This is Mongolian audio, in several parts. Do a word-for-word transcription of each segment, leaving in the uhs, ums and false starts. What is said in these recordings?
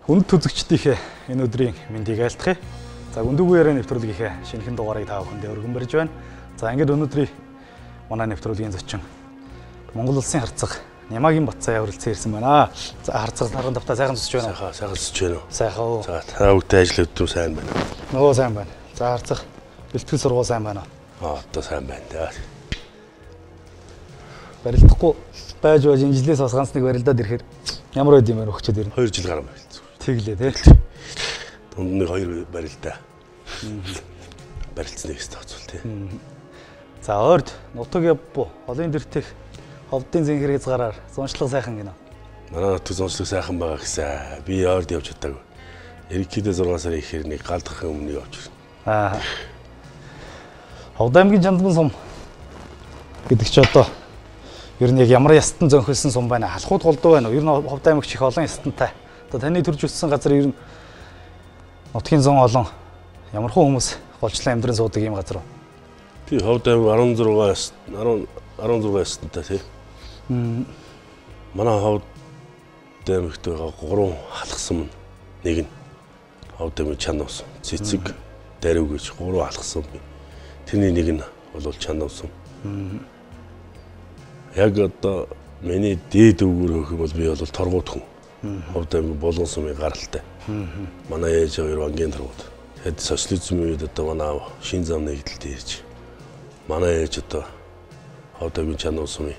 Хүнд үзэгчдийнхээ энэ өдрийн мэндийг айлтгая. За Гүндүгүү яриа нэвтрүүлгийнхээ шинэхэн дугаарыг та бүхэндээ өргөн барьж байна. За ингээд өнөөдрийн манай нэвтрүүлгийн зочин Монгол улсын харцаг Нямагийн Батцаа явуулсан ирсэн байна. За харцаг наран давтаа сайхан зүсэж байна уу? Сайхан зүсэж байна уу? Сайхан уу. За та бүхэн ажил өдрөө сайн байна. Нөө сайн байна. За харцаг бэлтгэл сургууль сайн байна уу? Аа одоо сайн байна да. Барилдахгүй байж байж энэ жилээс бас ганц нэг барилдаад ирэхээр ямар байд юм бэ өгчөөд ирнэ. хоёр жил гарсан байлцсан. Тэглээ тий. Дунд нэг хоёр барилдаа. Барилдсан нэгс тооцвол тий. За ойрд нутаг явбуу олон дэртэх ховдын зэнхэр хязгаараар зуншлаг сайхан гинэ. Манай нутаг зуншлаг сайхан байгаа гэсэн. Би ойрд явж чадаагүй. Ерөнхийдөө зургаан сарын ихээр нэг галдахын өмнө явж ирсэн. Аа. Ховд аймгийн Чандман сум гэдэг чи одоо ер нь яг ямар ястан зөнхөлсөн сум байна? Халахууд голдуу байна уу? Ер нь Ховд аймагч их олон ястантай. Одоо таны төрж өссөн газар ер нь нутгийн зон олон ямархуу хүмүүс голчлон амьдран суудаг юм газар уу? Тий, Ховд аймаг арван зургаан арван арван зургаан ястантай тий. Мм. Манай Ховд аймагт байгаа гурван халахсан нэг нь Ховд аймгийн Чандман сум. Цэцэг, Дарив гэж гурван халахсан. Тэрний нэг нь бол Чандман сум. Яг одоо миний дээд өвгөр хөх юм бол би бол торгууд хүн. Ховд аймгийн Булган сумын гаралтай. Манай ээж хоёр ангийн торгууд. Хэд социализмын үед одоо манай шин зам нэгдэлд ирж. Манай ээж одоо Ховд аймгийн Чандман сумын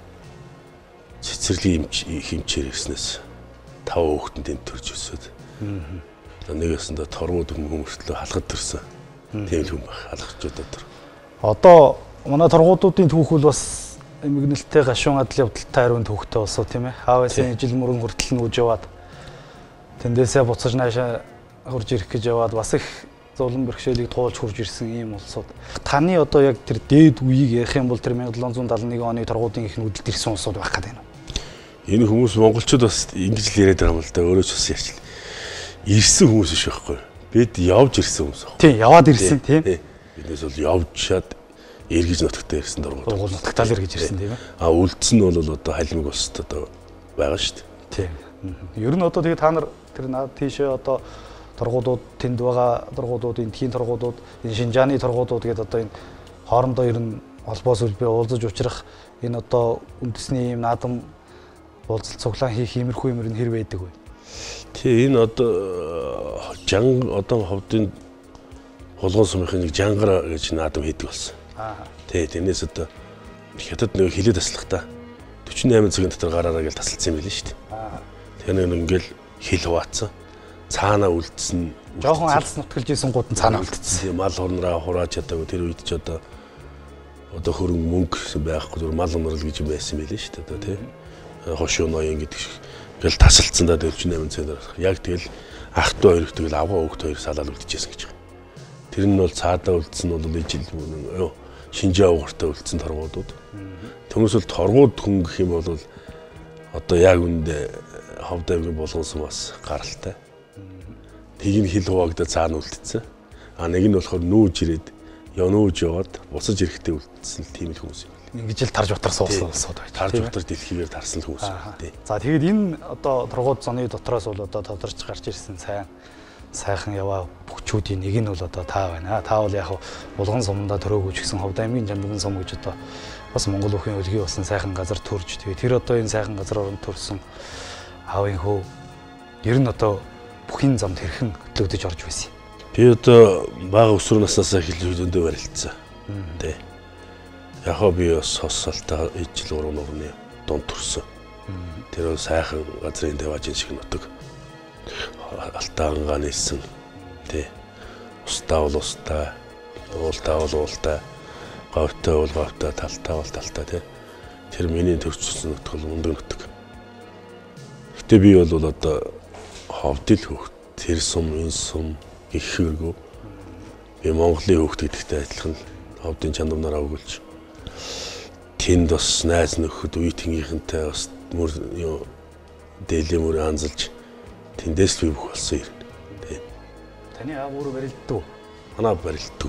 цэцэрлэгийн хэмчээр ирснээс тав хүүхэнд энд төрж өсөд. Нэгээс нь торгууд хүмүүртлөө халахад төрсөн. Тийм л хүн байх. Халахчуд дотор. Одоо манай торгуудуудын түүх бол бас эмгэнэлтэй гашуун адал явдалтай хариун төвхтэй болсоо тийм ээ. Хаавсын ижил мөрөн хүртэл нүүж яваад тэндээсээ буцаж наашаа хурж ирэх гэж яваад бас их зулан бэрхшээлийг туулж хурж ирсэн ийм улсууд. Таны одоо яг тэр дээд үеийг ярих юм бол тэр мянга долоон зуун дааллын нэг оны торгуудын их нүдэлд ирсэн улсууд байх гэдэг юм. Энэ хүмүүс монголчууд бас ингэж л яриад байгаа юм л да. Өөрөө ч бас ярьчихлаа. Ирсэн хүмүүс биш байхгүй. Бид явж ирсэн хүмүүс байна. Тийм, яваад ирсэн тийм. Биднээс бол явжаад эргэж нутагтаа ирсэн дургууд. Дургуул нутагтаа л эргэж ирсэн тийм ээ. А үлдсэн нь бол одоо халимаг улсад одоо байгаа шүү дээ. Тийм. Ер нь одоо тэгээ та нар тэр наад тийшээ одоо торгуудууд тэнд байгаа торгуудууд энэ тхийн торгуудууд энэ Шинжааны торгуудууд гэдэг одоо энэ хоорондоо ер нь холбоо сүлбээ уулзаж учрах энэ одоо үндэсний юм наадам уулзалт цуглаан хийх иймэрхүү юмэр нь хэр байдаг вэ? Тий энэ одоо жан одоо Ховдын Булган сумын нэг жангар гэж наадам хийдэг болсон. Аа. Тий тэрнээс одоо хятад нэг хилээ таслах та дөрвөн и восемь цагийн дотор гараараа гэж тасалсан юм билээ шүү дээ. Аа. Тэр нэг ингээл хил хуваацсан. Цаанаа үлдсэн. Жохон алс нутгалж исэн гууд нь цаанаа үлдсэн. Мал хурнараа хурааж чадаагүй тэр үед ч одоо одоо хөрөнгө мөнгө байхгүй зүгээр мал унрал гэж юм байсан билээ шүү дээ одоо тий. Хошуу ноён гэдэг ингээл тасалцсан да дөрвөн и восемь цагаар. Яг тэгэл ах トゥ хоёр тэгэл авгаа хөвгт хоёр салаад үлдчихсэн гэж байна. Тэр нь бол цаадаа үлдсэн нь бол ижил мөн Шинжаа угартаа үлдсэн торгуудууд. Түүнээс бол торгууд хүн гэх юм бол одоо яг үндэ Ховд аймгийн Булган сум бас гаралтай. Тийг нь хил хуваагдаад цаана үлдсэн. А нэг нь болохоор нүүж ирээд явнууж яваад буцаж ирэхдээ үлдсэн тийм л хүмүүс юм. Ингэж л тарж утар суусан улсууд байж. Тарж утар дэлхийгээр тарсан л хүмүүс тий. За тэгээд энэ одоо торгууд зоны дотроос бол одоо тодорч гарч ирсэн сайн сайхан яваа бүхчүүдийн нэг нь бол одоо та байна. Та бол яг Булган сумдаа төрөөгөөч гэсэн Ховд аймгийн Чандман сум гэж одоо бас Монгол өхөн өлгий болсон сайхан газар төрж тэгээд тэр одоо энэ сайхан газар оронд төрсэн аавын хөө ер нь одоо бүхин замд хэрхэн хөтлөгдөж орж байсан юм. Би одоо бага өсвөр наснаасаа эхэлж өндөө барилдсан. Тэ. Яг би бас хосолтой ижил уран урны дунд төрсөн. Тэр сайхан газрын таваажин шиг нутаг. Алтаангаа нээсэн. Тэ. Устаа бол устаа, уултаа бол уултаа, говьтой бол говьтой, талтаа бол талтаа тэ. Тэр миний төрчихсөн нутаг бол мундаг нутаг. Гэтэ би бол одоо Ховдын хөвгт тэр сум энэ сум их хэрэггүй. Би Монголын хөвгт гэдэгтэй адилхан Ховдын Чандманаараа өгүүлж тэнд бас найз нөхөд үе тэнгийнхэнтэй бас мөр юу дээлээ мөр анзалж тэндээс би бүх болсон юм. Тэ. Таны аав өөрөө барилддаг уу? Манай барилддаг.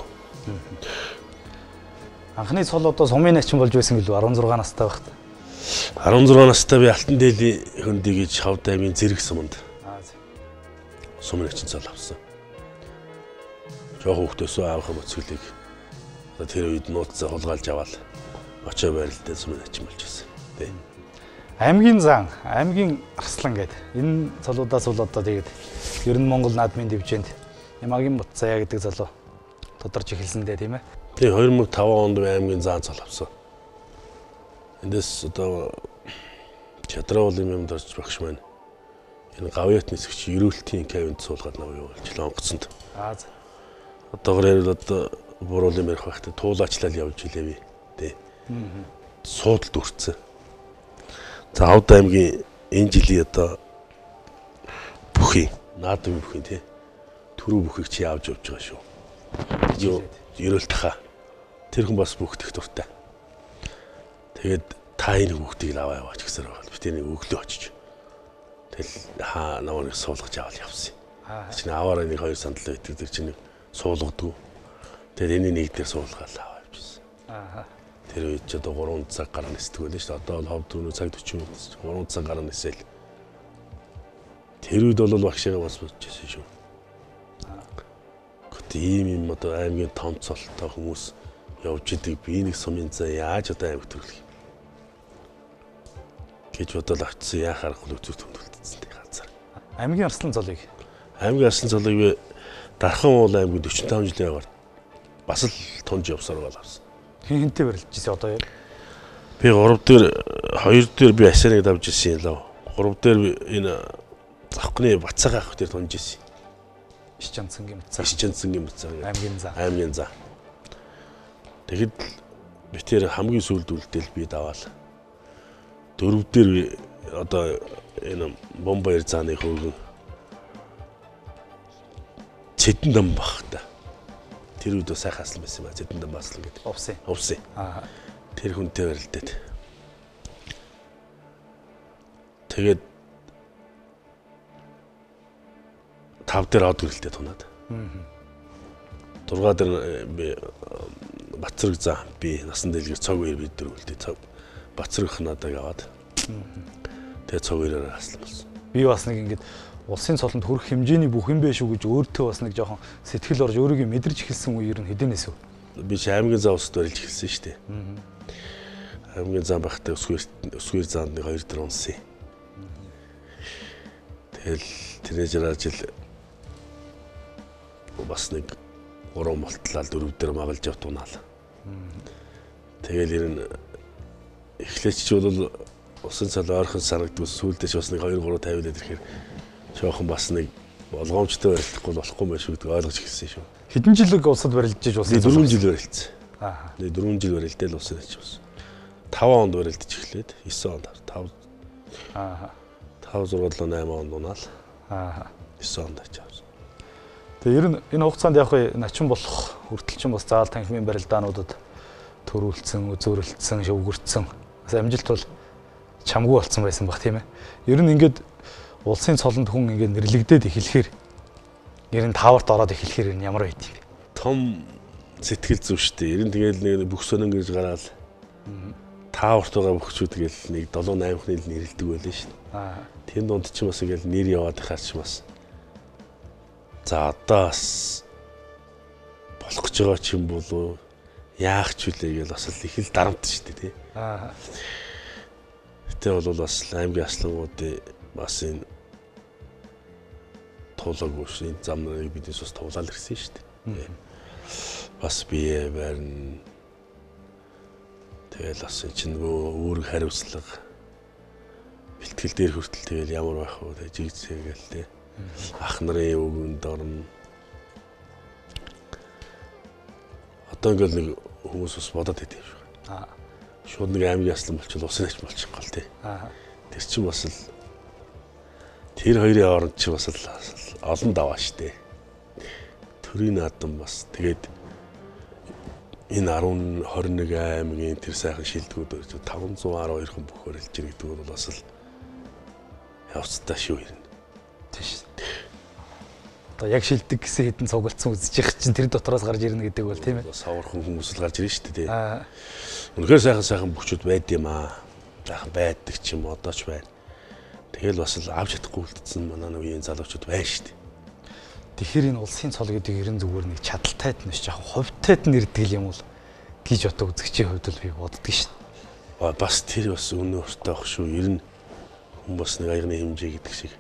Анхны цол одоо сумын начин болж байсан гэлөө арван зургаан настай байхад. арван зургаан настай би Алтан дээлийн хөндий гэж Ховд аймгийн Зэрэг суманд сумын ачин цол авсан. Жохоо хөхтөөсөө аавах моцглыг одоо тэр үед нууцаа хулгайлж аваад очоо байралтай сумын ачин болж байсан. Тэ. Аймгийн зан, аймгийн арслан гэдэг энэ цолуудаас бол одоо тэгээд ер нь Монгол наадмын дэвжээнд Ямагийн Буцаа гэдэг залуу тодорч эхэлсэндээ тийм ээ. Тий two thousand five онд аймгийн зан цол авсан. Эндээс одоо чадрын юм дорж багш маань энэ гавьяат нисгч ерөөлтийн кавинд суулгаад наваа юу болж онгоцонд. Аа за. Одоогоор л одоо буруулын ярих байхдаа туулаачлал явж илээвэ. Тий. Суудалд үрцэн. За Авд аймгийн энэ жилийн одоо бүхий наадмын бүхий тий. Түрүү бүхийг чи явж явж байгаа шүү. Юу ерөөлт хаа. Тэр хүн бас бүхтэх дуртай. Тэгээд та энэ хүүхдийг аваа яваач гэсээр байгаа. Би тэрийг өглөө очиж. Тэгэл хаа наваа нэг суулгаж аваад явсан. Чинь аваараа нэг хоёр сандал байдаг тэр чинь суулгадаг. Тэгээд энэ нэг дээр суулгаад аваа явжсэн. Аа. Тэр үед ч одоо three цаг гараа нисдэг байлаа шүү дээ. Одоо бол ховд түрүү цаг forty минут three цаг гараа нисэл. Тэр үед бол багшаа бас бодчихсон шүү. Гэхдээ ийм юм одоо аймгийн том цолтой хүмүүс явж идэг би нэг сумын заа яаж одоо аймаг төрлөх юм. Гэж бодол авчихсан яа харахгүй үзүүр төндөлдсөн тий газар. Аймгийн арслан цолыг. Аймгийн арслан цолыг би Дархан уул аймгийн forty-five жилийн яваар бас л тунж явсаар бол авсан. Хин хинтэй барилжсэн одоо яа. Би three дээр two дээр би асарыг давж ирсэн лав. three дээр би энэ завхны бацаага авах дээр тунж ирсэн. Ишчанцангийн буцаа. Ишчанцангийн буцаа. Аймгийн заа. Аймгийн заа. Тэгэхэд би тэр хамгийн сүүлд үлдээл би даваал. Дөрөв дээр одоо энэ бомбаяр зааны хөргөн Цэдэн дам бах та. Тэр үед сайхан аслан байсан ба Цэдэн дам аслан гэдэг. Увсын. Увсын. Аа. Тэр хүнтэй барилдаад. Тэгээд тав дээр од гэрэлтэй тунаад. Аа. Дургаа дээр би Бацраг заа би насан дэлгэр цог үер бид дөрвөлтэй цог Бацрагх надаг аваад. Тэгээ цог үерээр аслан болсон. Би бас нэг ингэж улсын цолонд хүрэх хэмжээний бүх юм биш үү гэж өөртөө бас нэг жоохон сэтгэл орж өөрийгөө мэдэрч эхэлсэн үе ер нь хэдийнээс вэ? Би ч аймгийн заа усд барилж эхэлсэн шүү дээ. Аа. Аймгийн заа багтаа өсгөр өсгөр заанд нэг two дээр унсан. Тэгэл тэрэж ажил бас нэг three молтлал four дээр магалж явт унаал. Тэгэл ер нь эхлээч бол усан цал ойрхон санагдвал сүүлдээ ч бас нэг two three тавиулаад ирэхээр жоохон бас нэг болгоомжтой барилдахгүй болохгүй байх шүү гэдэг ойлгож эхэлсэн шүү. Хэдэн жилиг улсад барилдж улсын four жил барилдсан. Аа. Би four жил барилдэл улсад очсон. five онд барилдж эхлээд nine онд five. Аа. five six eight онд унаал. Аа. nine онд очсон. Тэгээ ер нь энэ хугацаанд яг начин болох хүртэл чинь бас заал танхимын барилдаануудад төрүүлсэн, үзүүрлэлсэн, шөвгөрцсөн. Бас амжилт бол чамгүй болсон байсан баг тийм ээ. Ер нь ингээд улсын цолонд хүн ингээд нэрлэгдээд эхлэхээр ер нь тааварт ороод эхлэхээр ямар байд юм бэ? Том сэтгэл зүй шүү дээ. Ер нь тэгэл нэг бүх сонин гэж гараад тааварт байгаа бүхчүүд тэгэл нэг seven eight хүн нэрлдэг байлаа шүү дээ. Аа. Тэн донд ч бас ингээл нэр яваад ихаар ч бас за одоо бас болох гэж байгаа ч юм болов яах ч үлээ гэж бас их л дарамт шүү дээ тий. Аа. Тэ бол бас аймгийн аслангуудын бас энэ туулаагүй шин зам нарыг бидээс бас туулаад ирсэн шүү дээ. Бас бие барин тэгэл бас чинь өөр хариуцлага бэлтгэл дээр хүртэл тэгэл ямар байх вэ жигцээгээл тий. Ах нарын өвгөнд орно. Одоо ингээл нэг хүмүүс бас бодоод байдаг юм шиг. Аа. Шууд нэг аймгийн аслан болчихвол усан ач болчих гол тий. Аа. Тэр чинь бас л тэр хоёрын хооронд чи бас л олон даваа штэ. Төрийн наадам бас тэгээд энэ ten twenty-one аймгийн тэр сайхан шилдэгүүд five hundred twelve хүн бүх барилж ир гэдэг бол бас л явцтай шүү юм. Тийш. Одоо яг шилдэг гэсэн хэдэн цуглдсан үзэж их чинь тэр дотроос гарч ирнэ гэдэг бол тийм ээ. Савархан хүмүүс л гарч ирнэ шүү дээ. Аа. Үнэхээр сайхан сайхан бүхчүүд байд юм аа. Сайхан байдаг ч юм одоо ч байна. Тэгэл бас л авч чадахгүй үлдсэн манай нэг үеийн залуучууд байна шүү дээ. Тэгэхээр энэ улсын цол гэдэг ерэн зүгээр нэг чадалтайд нь биш яг хувьтайд нэрдэг юм бол гэж одоо үзэгчийн хувьд л би боддөг шин. Бас тэр бас өнөө өртөө ах шүү. Ер нь хүн бас нэг аягны хэмжээ гэдэг шиг.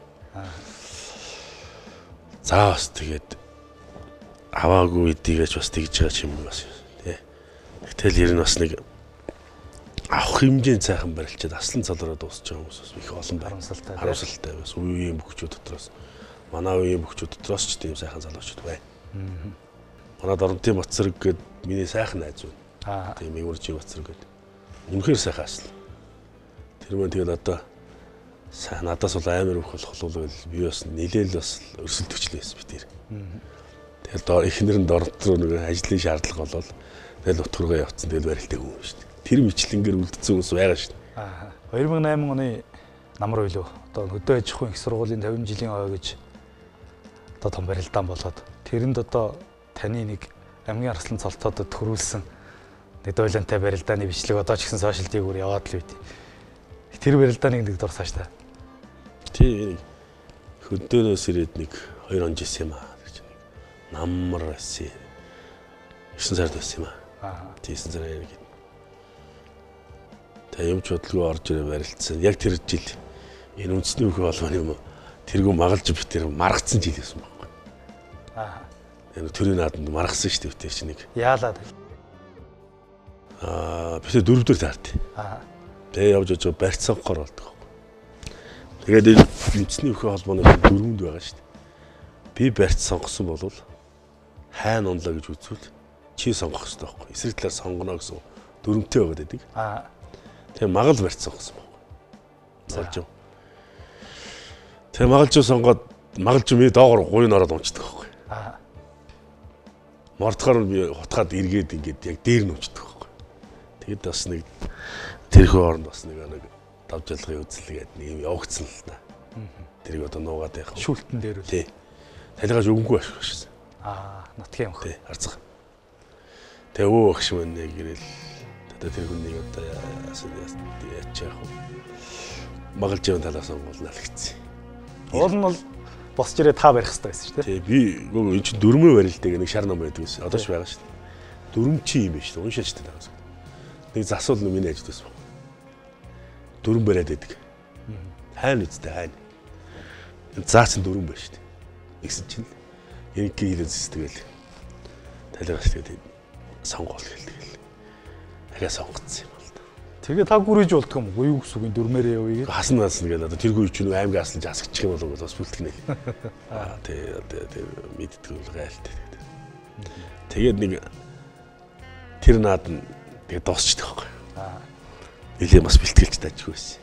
За бас тэгээд аваагүй эдийгэж бас тэгж байгаа юм бас тий. Гэтэл ер нь бас нэг авах хэмжээний цайхан барилчаад аслан цалраа дуусч байгаа хүмүүс бас их олон байна. Харамсалтай. Харамсалтай бас үеийн бүхчүүд дотроос манай үеийн бүхчүүд дотроос ч тийм сайхан залуучууд байна. Манай Дорнотын Батцэрэг гээд миний сайхан найз байна. Тийм Өвөржийн Батцэрэг гээд. Үнэхээр сайхан асал. Тэр мөн тэгээд одоо сайн надаас бол амар их болох болов би бас нилээл бас өрсөлдөгчлээ байсан би тэр. Тэгэл доор эхнэр нь Дорнот руу нэг ажлын шаардлага болол тэгэл утгаргаа явцсан тэгэл барилтаа хүн шүү дээ. Тэр мэтлэнгээр үлдсэн хүмүүс байгаа шүү дээ. Аа. две тысячи восемь оны намар байлуу. Одоо хөдөө аж ахуйн их сургуулийн пятьдесят жилийн ой гэж одоо том барилдаан болоод тэрэнд одоо таны нэг Амьгийн Арслан цолцоодод төрүүлсэн нэг дойлонтой барилдааны бичлэг одоо ч гэсэн сошиал дээгүүр яваад л үйт. Тэр барилдааныг нэг дурсааш та. Тий. Хөдөөнөөс ирээд нэг хоёр он жисэн юм аа гэж нэг намар байсан. девятнадцать сард байсан юм аа. Аа. девятнадцать сар яг гээд. Та юмч бодлого орж ирээ барилцсан. Яг тэр жил энэ үндэсний хөх холбооны юм тэргүй магалж битэр маргацсан жил байсан байхгүй. Аа. Энэ төрийн нааданд маргасан шүү дээ тэр чинь нэг. Яалаад. Аа, бисээ дөрөвдөр таарт. Аа. Тэгээ явж явж барьц сонгохоор болдог. Тэгээд энэ үндэсний хөх холбооны дөрөвд байгаа шүү дээ. Би барьц сонгосон бол хайна унлаа гэж үзвэл чи сонгох хэрэгтэй байхгүй. Эсрэг талаар сонгоно гэсэн дөрөвтэй байгаад байдаг. Аа. Тэгээ магал барьц сонгосон байхгүй. Солж. Тэгээ магалж сонгоод магалж ми доогор гуйн ороод унцдаг байхгүй. Аа. Мордохоор би хутгаад эргээд ингээд яг дээр нь унцдаг байхгүй. Тэгэд бас нэг тэрхүү оронд бас нэг нэг давжалгын үзэлгээд нэг юм явагдсан л та. Тэрийг одоо нуугаад яах вэ? Шүүлтэн дээр үү? Тий. Талигаж өнгөө ашигласан. Аа, нутгийн өнгө. Тий, харцах. Тэгээ өө багш мань нэг ирэл одоо тэр хүнийг одоо яач яах вэ? Магалж явсан талаас нь болно л гэсэн. Уул нь бол босч ирээ та барих хэрэгтэй байсан шүү дээ. Тий, би гоо эн чинь дөрмөө барилдаг нэг шар ном байдаг гэсэн. Одоо ч байгаа шүү дээ. Дөрөм чи юм биш үү? Уншаач та таа. Нэг засвал нь миний ажил байсан. Дөрөм бариад байдаг. Хайна үстэй хайна. Заац нь дөрөм байна шүү дээ. Тэгсэн чинь яг хийлээс тэгэл талигаас тэгээд сонгоол гэлдэг. Ахаа сонгоцсон юм бол та. Тэгээ та гүрэж болдго юм уу? Юу гэсэн үг дөрмээрээ явъя гэж. Хасна хасна гэдэг одоо тэргүй ч нэг аймаг аслаж асгачих юм болов бас бүлтгэнэ. Аа тэгээ тэгээ мэддэг бол гайлт. Тэгээд нэг тэр наад нь тэгээ дуусчдаг байхгүй. Аа. Нилээ бас бэлтгэлж таажгүй байсан.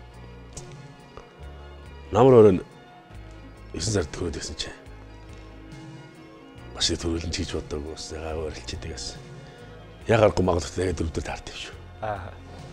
Намар өрөө девятнадцать сард төрөөд байсан чинь. Маш их төрүүлэн чийж боддог ус гайгүй барилчдаг гэсэн. Яг аргагүй магадгүй тэгээд дөрөвдөр таарт юм шүү. Аа.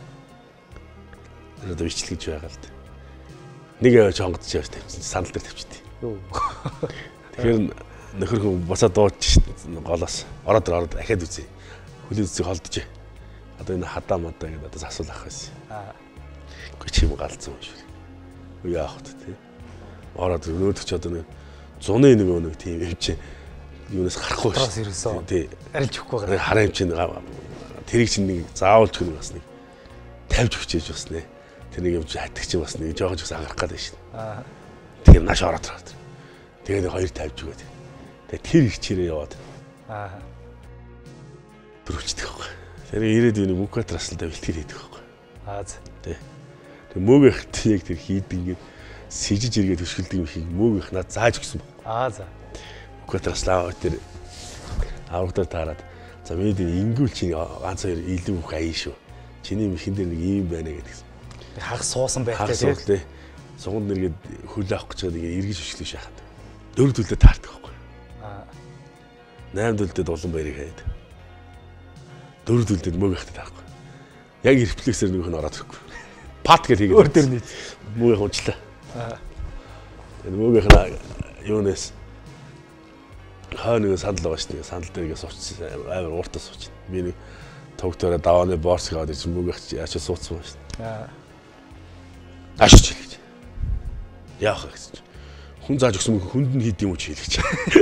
Одоо бичлэгж байгаа л да. Нэг явж хонгодч явж тавьсан санал дээр тавьчихдээ. Юу. Тэгэхээр нөхөр хүн буцаад дууч голоос ороод ороод ахаад үзье. Хүлэн зүсийг холдож. Одоо энэ хадаа мадаа гэдэг одоо засвал ах байсан. Аа. Гэхдээ чим галзсан юм шиг. Юу яах вэ те. Ороод өнөөдөр ч одоо нэг зуны нэг нэг тийм юм чи юунаас гарахгүй шүү. Таас ирсэн. Тий. Арилж өгөхгүй байгаа. Хараа юм чинь тэрийг чинь нэг заавалж гэнэ бас нэг тавьж өгчээж бас нэ. Тэр нэг юм чи хатдаг чи бас нэг жоохон ч бас ангарах гэдэг шин. Аа. Тэгээ нааш ороод ороод. Тэгээ нэг хоёр тавьж өгөөд. Тэгээ тэр их чирээ яваад. Аа. Дөрөвчдөг байхгүй. Тэр ирээд нэг мөнхөт раслаа бэлтгэл хийдэг байхгүй. Аа. Тий. Тэг мөөгөхт яг тэр хийд ингээд сэжиж иргээд хөшгөлдөг юм шиг мөөгөх над зааж өгсөн. Аа за. Мөнхөтрслаа тэр аврагдаа таарад. За миний ингүүл чи ганц хоёр илүү их аяа шүү. Чиний мэхэн дээр нэг юм байна гэдгийгсэн. Хагас суусан байхтай тий. Суганд нэргээд хөл авах гэж нэг эргэж хөшглөө шахаад. Дөрөв төлөө таардаг байхгүй. Аа. Найм төлдөд улан баярыг хаяад. Дөрөв төлдөд мөөгөхтэй таарахгүй. Яг рефлексээр нөгөөх нь ороод ирэхгүй. Пат гэж хийгээд. Өөр дээр нийт мөөгөх унчлаа. Аа. Тэр мөөгөх нь юунаас хаа нэг сандал байгаа шүү дээ. Сандал дээр ингээд сууцсан. Амар ууртаа сууч. Би нэг тогтоороо давааны борс гоод ирсэн мөөгөх яач сууцсан байна шүү дээ. Аа. Ашиж гэж. Яах вэ гэсэн чинь. хүн зааж өгсөн мөнгө хүнд нь хийд юм уу чи хэлж.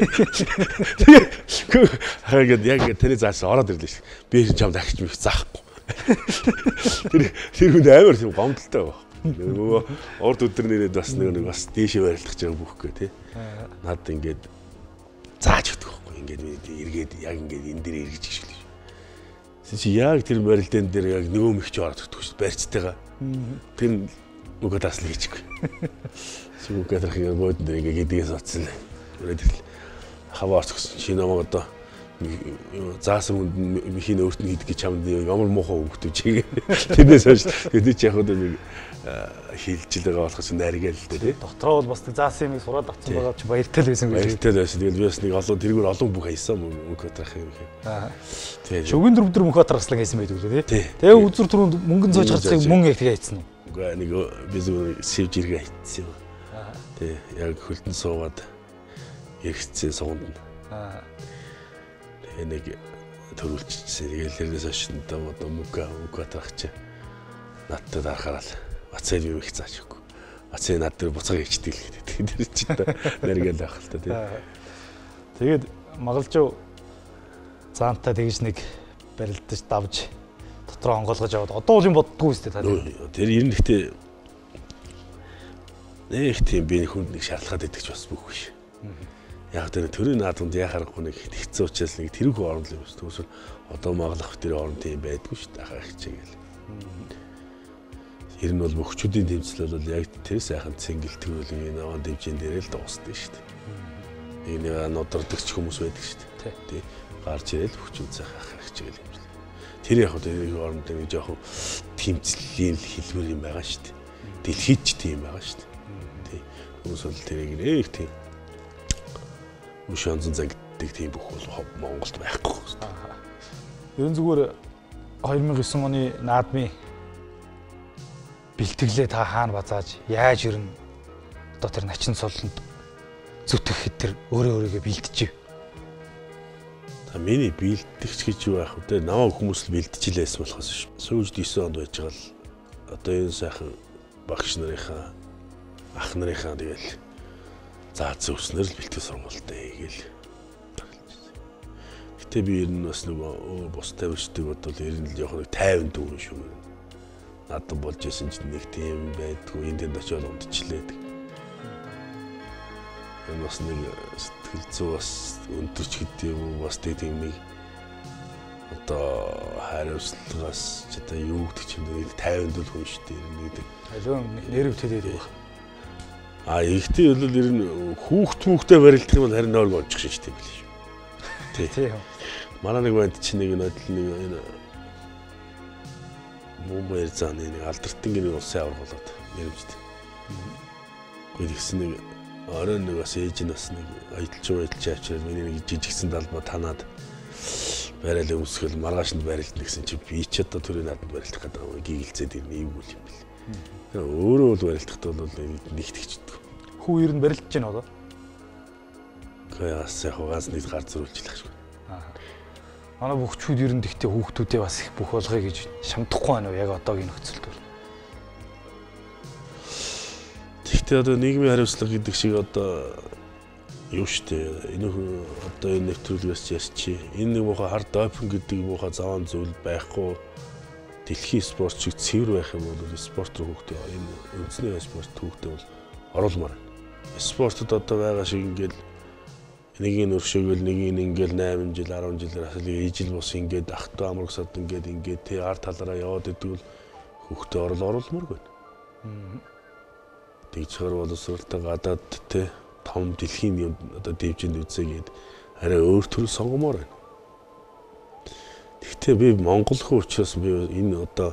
Тэгээд яг таны заасан ороод ирлээ шүү. Би чам дахиж мих заахгүй. Тэр тэр хүн амар тийм гомдолтой байна. Нөгөө урд өдөр нэрээд бас нэг бас дээшээ барилдах гэж байгаа бүхгүй тий. Над ингээд зааж өгдөг байхгүй. Ингээд эргээд яг ингээд энэ дээр эргэж гიშгэлээ. Чи яг тэр барилдаан дээр яг нөгөө мэгч ороод өгдөг шүү. Барьцтайгаа. Тэр нөгөө тас л хийчихгүй. Сүүг гэдэг нь бод дээр ингээд гэдгээс утсан. Үрээд хаваарч гисэн. Чи намайг одоо заасан хүнд мхийн өөрт нь хийдэг гэж чамд ямар муухай хөвгдөв чи. Тэрнээс хойш тэд чи яг одоо нэг хилжил байгаа болохоос найргээл л дээ. Дотроо бол бас заасан юмыг сураад авсан байгаа чи баяртай л байсан гэж. Баяртай л байсан. Тэгэл би бас нэг олон тэргээр олон бүх хайсан мөнгө хатрах юм хэ. Аа. Тэгээд шүгэн дөр өдөр мөнгө хатрахслан хийсэн байдаг лээ тий. Тэгээ үзүр түрүүнд мөнгөн зоож гарцыг мөнгө яг тэгээ хийсэн үү? Үгүй нэг би зүгээр сэвж иргэ хийсэн юм. Аа. Тий яг хөлтөн суугаад эргэцсэн суунд. Аа. Энийг төрүүлчихсэн. Тэгэл тэрнээс хойш одоо мөнгө мөнгө хатрах чи надтай дарахаар л бацаа юм их заашгүй. Бацаа над дээр буцаага ичдэг л гэдэг. Тэр чи та нэргээл авах л та тий. Тэгээд магалжуу заантаа тэгж нэг барилдаж давж дотроо онгоолгож аваад одоо бол юм боддгоо үстэй та. Тэр ер нь ихтэй нэг тийм би хүнд нэг шаардлагатай гэдэг ч бас бүх биш. Яг тэр төрийн наадамд яхахгүй нэг хэцүү учраас нэг тэрхүү орнол юм шүү. Түүсэл одоо маглах тэр орн тийм байдгүй шүү дээ. Ахаа хичээгээл. Ер нь бол мөхчүүдийн тэмцэл бол яг тэр сайхан цэнгэлдэг үл энэ аван дэмжин дээр л дуусдаг шүү дээ. Энэ нодордогч хүмүүс байдаг шүү дээ. Тий. Гарч ирэл мөхчүүд сайхан ахаа хичээгээл юм шиг. Тэр яг тэр орн дээр нэг жоохон тэмцлийн хэлбэр юм байгаа шүү дээ. Дэлхийд ч тийм байгаа шүү дээ. Тий. Хүмүүс бол тэрийг нэг тийм Ушанзан загтдаг тийм бүх бол Монголд байхгүй. Ерөн зүгээр хоёр мянга девять оны наадмын бэлтгэлээ та хаана базааж яаж ерөн одоо тэр начин солонд зүтгэхэд тэр өөрөө өөрийгөө бэлтжив. Та миний бэлтгэж гэж юу байх вэ? Намаа хүмүүс л бэлтжилээс болохоос ш. Сүүж девять онд байж байгаа л одоо энэ сайхан багш нарынхаа ах нарынхаа тэгэл заа зөвснөр л бэлтгэл сургуультай гээл. Гэтэ би ер нь бас нөгөө бустай өчтөг бодвол ер нь л яг нэг тайван дүүрэн шүү. Надад болж исэн чинь нэг тийм байдгүй энд тэнд очиод унтчихлээ. Энэ бас нэг сэтгэл зүй бас өндөрч гэдэг юм бас тийм нэг одоо хариуцлагаас ч одоо юу гэдэг чинь нэг тайван дүүл хүн шүү дээ нэг. Аливаа нэрв төдөөд байх. А ихтэй бол ер нь хүүхд хүүхдээ барилдах юм бол харин нойрг ончих шин шүү дээ. Тий. Тий. Манай нэг байд чинь нэг нэг энэ мумэр заны нэг алдартын нэг улсын авраг болоод нэрвчтэй. Гэхдээ тэгсэн нэг оройн нэг бас ээж нь бас нэг аялч аялч авчирал миний нэг жижигсэн талбай танаад барайл өмсгөл маргаашнд барилдна гэсэн чи би ч одоо төрийн наадамд барилдах гэдэг юм гигэлцээд ирнэ эвгүй юм бэл. Өөрөө бол барилдахт бол нэгтгэждэг. Хүү ер нь барилдаж байна одоо? Гэхдээ бас яг газ нэг гар зөрүүлжлэх шүү. Аа. Манай бүхчүүд ер нь тэгтээ хүүхдүүдээ бас их бүх болгоё гэж шамдахгүй байна уу яг одоогийн нөхцөлд бол. Тэгтээ одоо нийгмийн хариуцлага гэдэг шиг одоо юу штэ энэ одоо энэ нэвтрүүлгээс ярьчих. Энэ нэг муухай хард допинг гэдэг муухай заван зүйл байхгүй. Дэлхийн спорт шиг цэвэр байх юм бол спорт руу хүүхдээ энэ үндэсний спорт хүүхдээ бол оруулмаар. Спортод одоо байгаа шиг ингээл нэг нь өршөөгөл нэг нь ингээл восемь жил десять жилээр асал ижил бус ингээд ахтуу амрагсад ингээд ингээд тий арт талаараа яваад идэг бол хүүхдээ орол оруулмаар байна. Тэгчээр боловсролтой гадаад тий том дэлхийн одоо дэвжинд үзээгээд арай өөр төр сонгомоор байна. Гэхдээ би Монгол хүн учраас би энэ одоо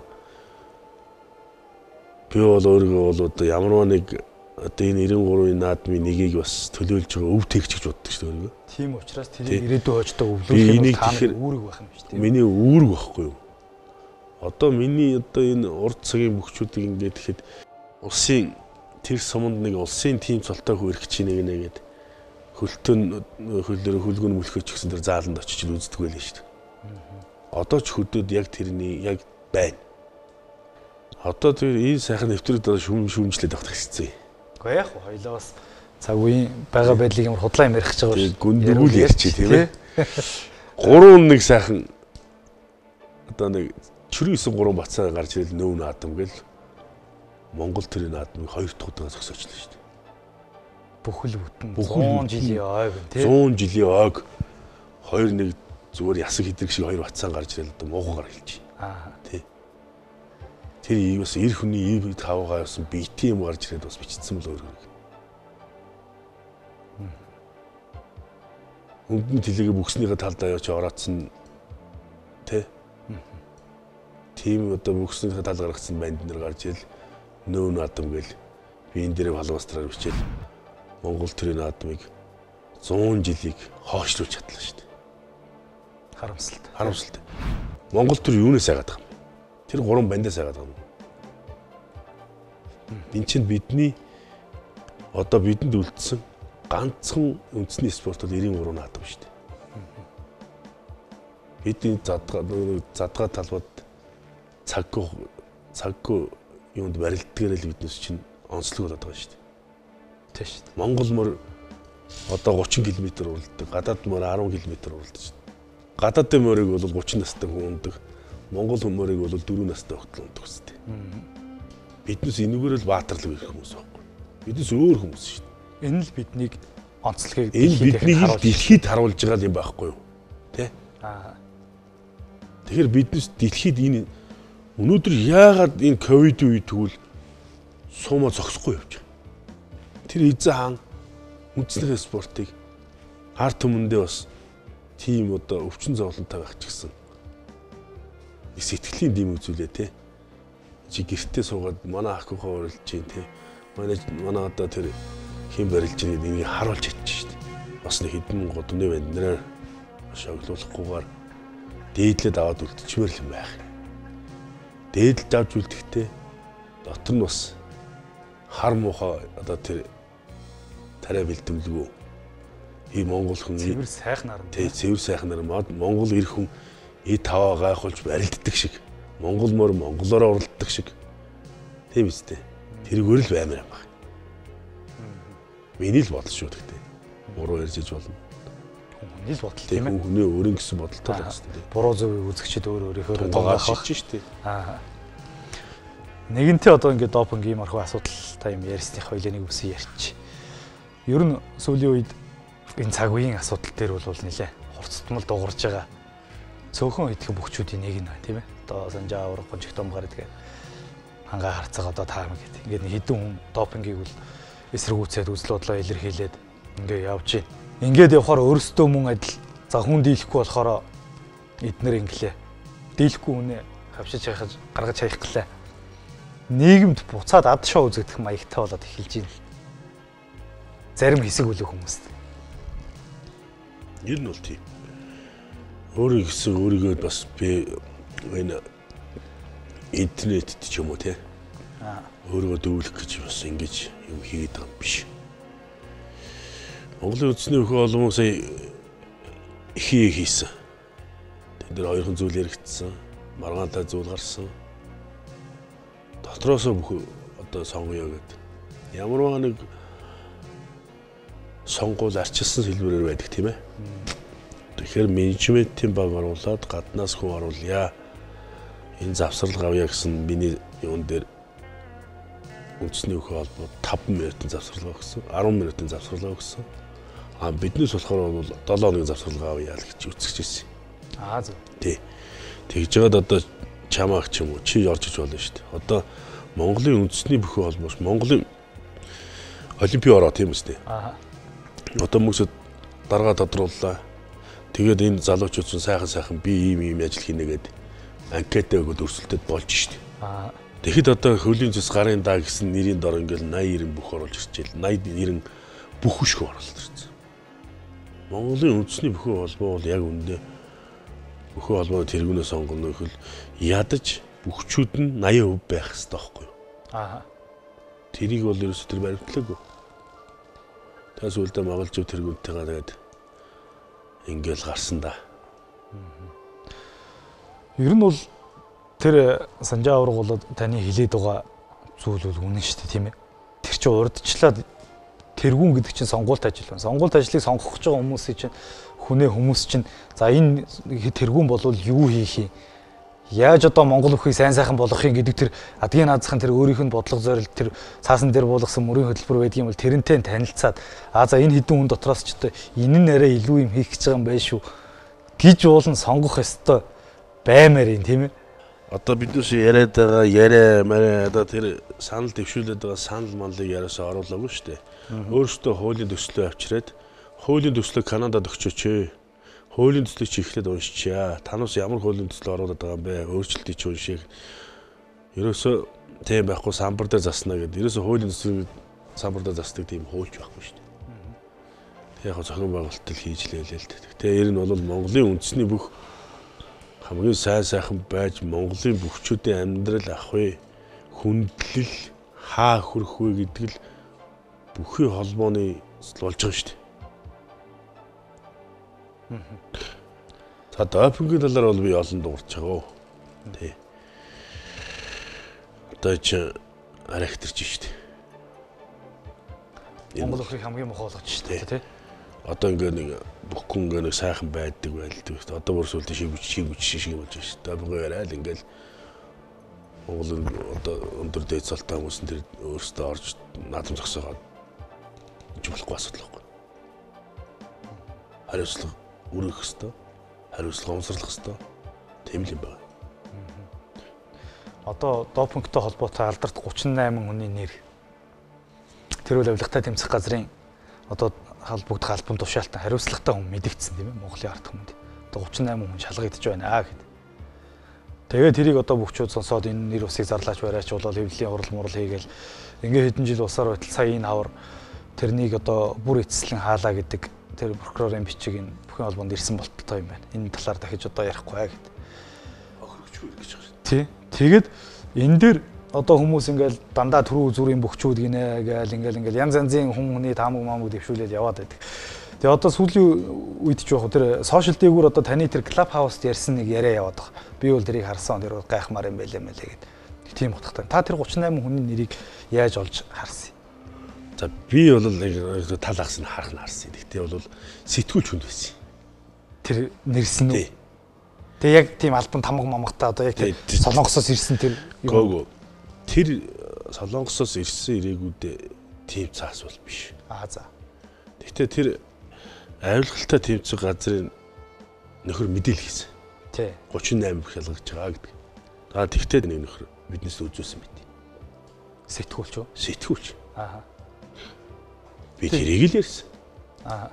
би бол өөрийгөө бол одоо ямарваа нэг одоо энэ девяносто гурвын наадмын нэгийг бас төлөөлж байгаа өв тэгч гэж боддог шүү дээ. Тийм учраас тэрийг ирээдүйн хожтой өвлүүлэх нь тааны үүрэг байх юм шүү дээ. Миний үүрэг байхгүй юу? Одоо миний одоо энэ урд цагийн мөхчүүдийг ингээд тэгэхэд улсын тэр суманд нэг улсын тим цолтой хөрөх чинь нэг нэгээд хөлтөн хөлөөр хөлгөн мөлхөж гэсэн тэр зааланд очиж үздэг байлаа шүү дээ. Одоо ч хөдөөд яг тэрний яг байна. Одоо тэр энэ сайхан нэвтрүүлэг одоо шүм шүмжлээд авах гэсэн. Гэхдээ яг хоёлаа бас цаг үеийн байгаа байдлыг ямар худлаа юм ярих гэж байгаа шүү. Гүндгүүл ярьчих тийм ээ. гурван нэг сайхан одоо нэг чөрөөсөн гурван бацаа гарч ирэл нөв наадам гэл Монгол төрийн наадмыг хоёр дахь удаа зогсоочлоо шүү дээ. Бүхэл бүтэн зуун жилийн ойг тийм. зуун жилийн ойг хоёр нэг зүгээр ясаг хэдрэг шиг хоёр бацаа гарч ирэл одоо муугаар хэлж байна. Аа. Тий. Тэр ийгээс эр хүний ив тавгаа явсан бити юм гарч ирээд бас бичсэн бол өөр. Өнгөн тэлэгээ бүкснийхээ талдаа явж ороодсон тий. Тийм одоо бүкснийхээ тал гаргацсан банд нар гарч ил нөө наадам гэл би энэ дээр балбастраар бичээл Монгол төрийн наадмыг зуун жилийг хоошлуулж чадлаа шүү дээ. Харамсалтай. Харамсалтай. Монгол төр юунаас айгаад байгаа юм бэ? Тэр гурван бандаас айгаад байгаа юм. Энд чинь бидний одоо бидэнд үлдсэн ганцхан үндэсний спорт бол нэрийн гурван наадам шүү дээ. Бидний задгаа задгаа талбад цаггүй цаггүй юунд барилддгаараа л биднес чинь онцлог болоод байгаа шүү дээ. Тийм шүү дээ. Монгол мөр одоо гучин км уралдаг, гадаад мөр арван км уралдаж байна. Гадаадын мөрийг бол гучин настай хүн ундаг. Монгол хүмүүрийг бол дөрвөн настай хөлтөл ундаг үстэй. Биднес энэгээр л баатарлаг ирэх хүмүүс байхгүй. Биднес өөр хүмүүс шүү дээ. Энэ л биднийг онцлогийг дэлхийд дэлхийд харуулж байгаа юм байхгүй юу? Тэ? Аа. Тэгэхээр биднес дэлхийд энэ өнөөдөр яагаад энэ ковид үед тэгвэл суума зогсохгүй явж байгаа. Тэр эзэн хаан үндэснийхээ спортыг ард түмэндээ бас тийм одоо өвчин зовлонтой байх ч гэсэн их сэтгэлийн дэм үзүүлээ те. Чи гэртээ суугаад манай ахгүйхээ урилж чинь те. Манай манай одоо тэр хин барилж байгааг энийг харуулж чадчих шүү дээ. Бас нэг хэдэн годны банднаар шоглуулахгүйгээр дээдлээд аваад үлдчихмээр л юм байх. Дээдлж авч үлдэхдээ дотор нь бас хар муухай одоо тэр тарай бэлтэмлгүй ийм монгол хүн цэвэр сайхан нар тий цэвэр сайхан нар монгол эр хүн и таваа гайхуулж барилддаг шиг монгол мөр монголоор уралддаг шиг тийм үстэй тэргээр л баймаар юм байна. Миний л бодол шүү гэхдээ буруу ярьж болно. Хүний л бодол тийм ээ. Хүний өөрийн гэсэн бодолтой л байна шүү дээ. Буруу зөв үзэгчид өөр өөрийнхөө тунгаа шийдэж шүү дээ. Аа. Нэгэнтээ одоо ингээд допинг ийм орхоо асуудалтай юм ярьсных хоёлаа нэг үсэн ярьч. Ер нь сүүлийн үед энэ цаг үеийн асуудал дээр бол нэлээ хурцтмал дуурж байгаа. Цөөхөн идэх бүхчүүдийн нэг нь байна тийм ээ. Одоо санжаа аврах гончиг домгаар идэх хангаа харцаг одоо таам гэдэг. Ингээд нэг хэдэн хүн допингийг бол эсэргүүцээд үзэл бодлоо илэрхийлээд ингээд явж байна. Ингээд явхаар өөрсдөө мөн адил за хүн дийлэхгүй болохоор эднэр инглээ. Дийлэхгүй үнэ хавшиж хайхаж гаргаж хаях гэлээ. Нийгэмд буцаад ад шоу үзэгдэх маягтай болоод эхэлж байна. Зарим хэсэг үлэх хүмүүст. Ер нь бол тийм. Өөрийн гэсэн өөрийгөө бас би энэ интернет ч юм уу те. Аа. Өөрийгөө дөвлөх гэж бас ингэж юм хийгээд байгаа юм биш. Монголын үндэсний өхөө олон сая ихий хийсэн. Тэд нар хоёрхан зүйл яригдсан. Маргаантай зүйл гарсан. Дотроос бүх одоо сонгоё гэдэг. Ямарваа нэг сонгуул арчилсан хэлбэрээр байдаг тийм ээ. Тэгэхээр менежментийн баг оруулаад гаднаас хүн оруулъя. Энэ завсрал авъя гэсэн миний юун дээр үндэсний өхөө холбоо таван минутын завсрал өгсөн, арван минутын завсрал өгсөн. А биднээс болохоор бол долоо хоногийн завсрал авъя гэж үзчихсэн. Аа зөв. Тий. Тэгж жагаад одоо чамааг ч юм уу чи орж иж болно шүү дээ. Одоо Монголын үндэсний бүхий холбоош Монголын олимпийн ороо тийм үстэй. Аа. Одоо мөсөд дарга тодрууллаа. Тэгээд энэ залуучууд ч сайхан сайхан би ийм ийм ажил хийнэ гэдэг анкетаа өгөөд өрсөлдөд болж шүү дээ. Аа. Тэгэхэд одоо хуулийн зэс гарын даа гэсэн нэрийн дор ингээл восемьдесят девять бүх оруулж ирчихэл восемьдесят девять бүх хөшгөө оруулж ирсэн. Монголын үндэсний бүхий холбоо бол яг үндэ бүхий холбооны тэргүүнээ сонгоно гэхэл ядаж бүхчүүд нь восемьдесят percent байх хэрэгтэй байхгүй юу? Аа. Тэрийг бол ерөөсөө тэр баримтлаагүй. Тас үлдээ магалжуу тэргүүнтэйгээ тэгээд ингээл гарсан да. Ер нь бол тэр санжаа авраг болоод таны хилээд байгаа зүйл бол үнэн шүү дээ тийм ээ. Тэр чинь урдчлаад тэргүүн гэдэг чинь сонгуульт ажил байна. Сонгуульт ажлыг сонгох гэж байгаа хүмүүсийн чинь хүнээ хүмүүс чинь за энэ тэргүүн болвол юу хийх юм? Яаж одоо Монгол бүхий сайн сайхан болгохын гэдэг тэр адгийн наазахын тэр өөрийнх нь бодлого зорилт тэр цаасан дээр буулгасан мөрийн хөтөлбөр байдаг юм бол тэрнтэй танилцаад а за энэ хэдэн хүн дотроос ч одоо энэ нь арай илүү юм хийх гэж байгаа юм байна шүү гэж уулан сонгох ёстой баймаар юм тийм ээ. Одоо биднээс яриад байгаа яриа мараа одоо тэр санал дэвшүүлээд байгаа санал манлыг яриасаа оруулаагүй шүү дээ. Өөрөөсөө хуулийн төслөө авчираад хуулийн төслөө Канадад өгчөөч. Хуулийн төслийг чи ихлээд уншичаа. Танаас ямар хуулийн төслөө оруулаад байгаа юм бэ? Өөрчлөлтийг чи унших. Ерөөсөө тийм байхгүй самбар дээр заснаа гэдэг. Ерөөсөө хуулийн төслийг самбар дээр засдаг тийм хуульч байхгүй шүү дээ. Тэг яг зохион байгуулалт хийж лээлээ л дээ. Гэтэ ер нь бол Монголын үндэсний бүх хамгийн сайн сайхан байж Монголын бүхчүүдийн амьдрал ах вэ? Хүндлэл хаа хүрэх вэ гэдэг л бүхий холбооны болж байгаа шүү дээ. За допингийн талаар бол би олон дуурч байгаа. Тий. Одоо ч архитектурч шүү дээ. Монгол өхрийг хамгийн мохоо болгож шүү дээ, тий. Одоо ингээ нэг бүх хүн ингээ нэг сайхан байдаг байлдаг. Одоо бүр сүлд шиг шиг шиг болж байна шүү дээ. Допинг яриад ингээл Монгол одоо өндөр дээд цалтай хүмүүс нь тэр өөрсдөө орж наадам зогсоогоод ч болохгүй асуудал байхгүй. Хариуцлага өргөх ёстой, хариуцлага умсарлах ёстой. Тийм л юм байна. Одоо допингтой холбоотой алдарт гучин найман хүний нэр тэрүүл авилгатай тэмцэх газрын одоо холбогдох албан тушаалтан хариуцлагатай хүн мэдэгдсэн тийм ээ Монголын ард түмэнд. Одоо гучин найман хүн шалгагдж байна гэд. Тэгээд тэрийг одоо бүхчүүд сонсоод энэ нэр усыг зарлаач барайч болол хэвлэлийн урал мурал хийгээл ингээ хэдэн жил усаар байтал сая энэ хавар тэрнийг одоо бүр эцэслэн хаалаа гэдэг тэр прокурорын бичиг энэ бүхэн холбоонд ирсэн болтолтой юм байна. Энэ талаар дахиж одоо ярихгүй гэд. Охирогчгүй гэж байна. Тий. Тэгээд энэ дээр одоо хүмүүс ингээл дандаа түрүү зүрийн бүхчүүд гинэ гээл ингээл ингээл янз янзын хүн хүний таамаг маамаг дэвшүүлээд яваад байдаг. Тэгээ одоо сүүлийн үед ч яг тэр сошиал дээгүүр одоо таны тэр клуб хаус ярьсан нэг яриа яваад байгаа. Би бол тэрийг харсан тэр гайхмаар юм байлаа мэлээ гэд. Тийм утгатай. Та тэр гучин найман хүний нэрийг яаж олж харсан? За би бол тал ахс нь харах нь харсан. Гэхдээ бол сэтгүүлч хүнд байсан. Тэр нэрсэн үү? Тэгээ яг тийм албан тамга мамгатаа одоо яг тэр Солонгосоос ирсэн тэр гоо тэр Солонгосоос ирсэн ирээгүүдээ тийм цаас бол биш. Аа за. Гэхдээ тэр авилгалтай тэмцэх газрын нөхөр мэдээлэл хийсэн. Тий. гучин восемь бүх ялгаж байгаа гэдэг. Аа тэгтээ нэг нөхөр биднээс үзүүлсэн байт. Сэтгүүлч үү? Сэтгүүлч. Аа. Би тэрийг л ярьсан. Аа.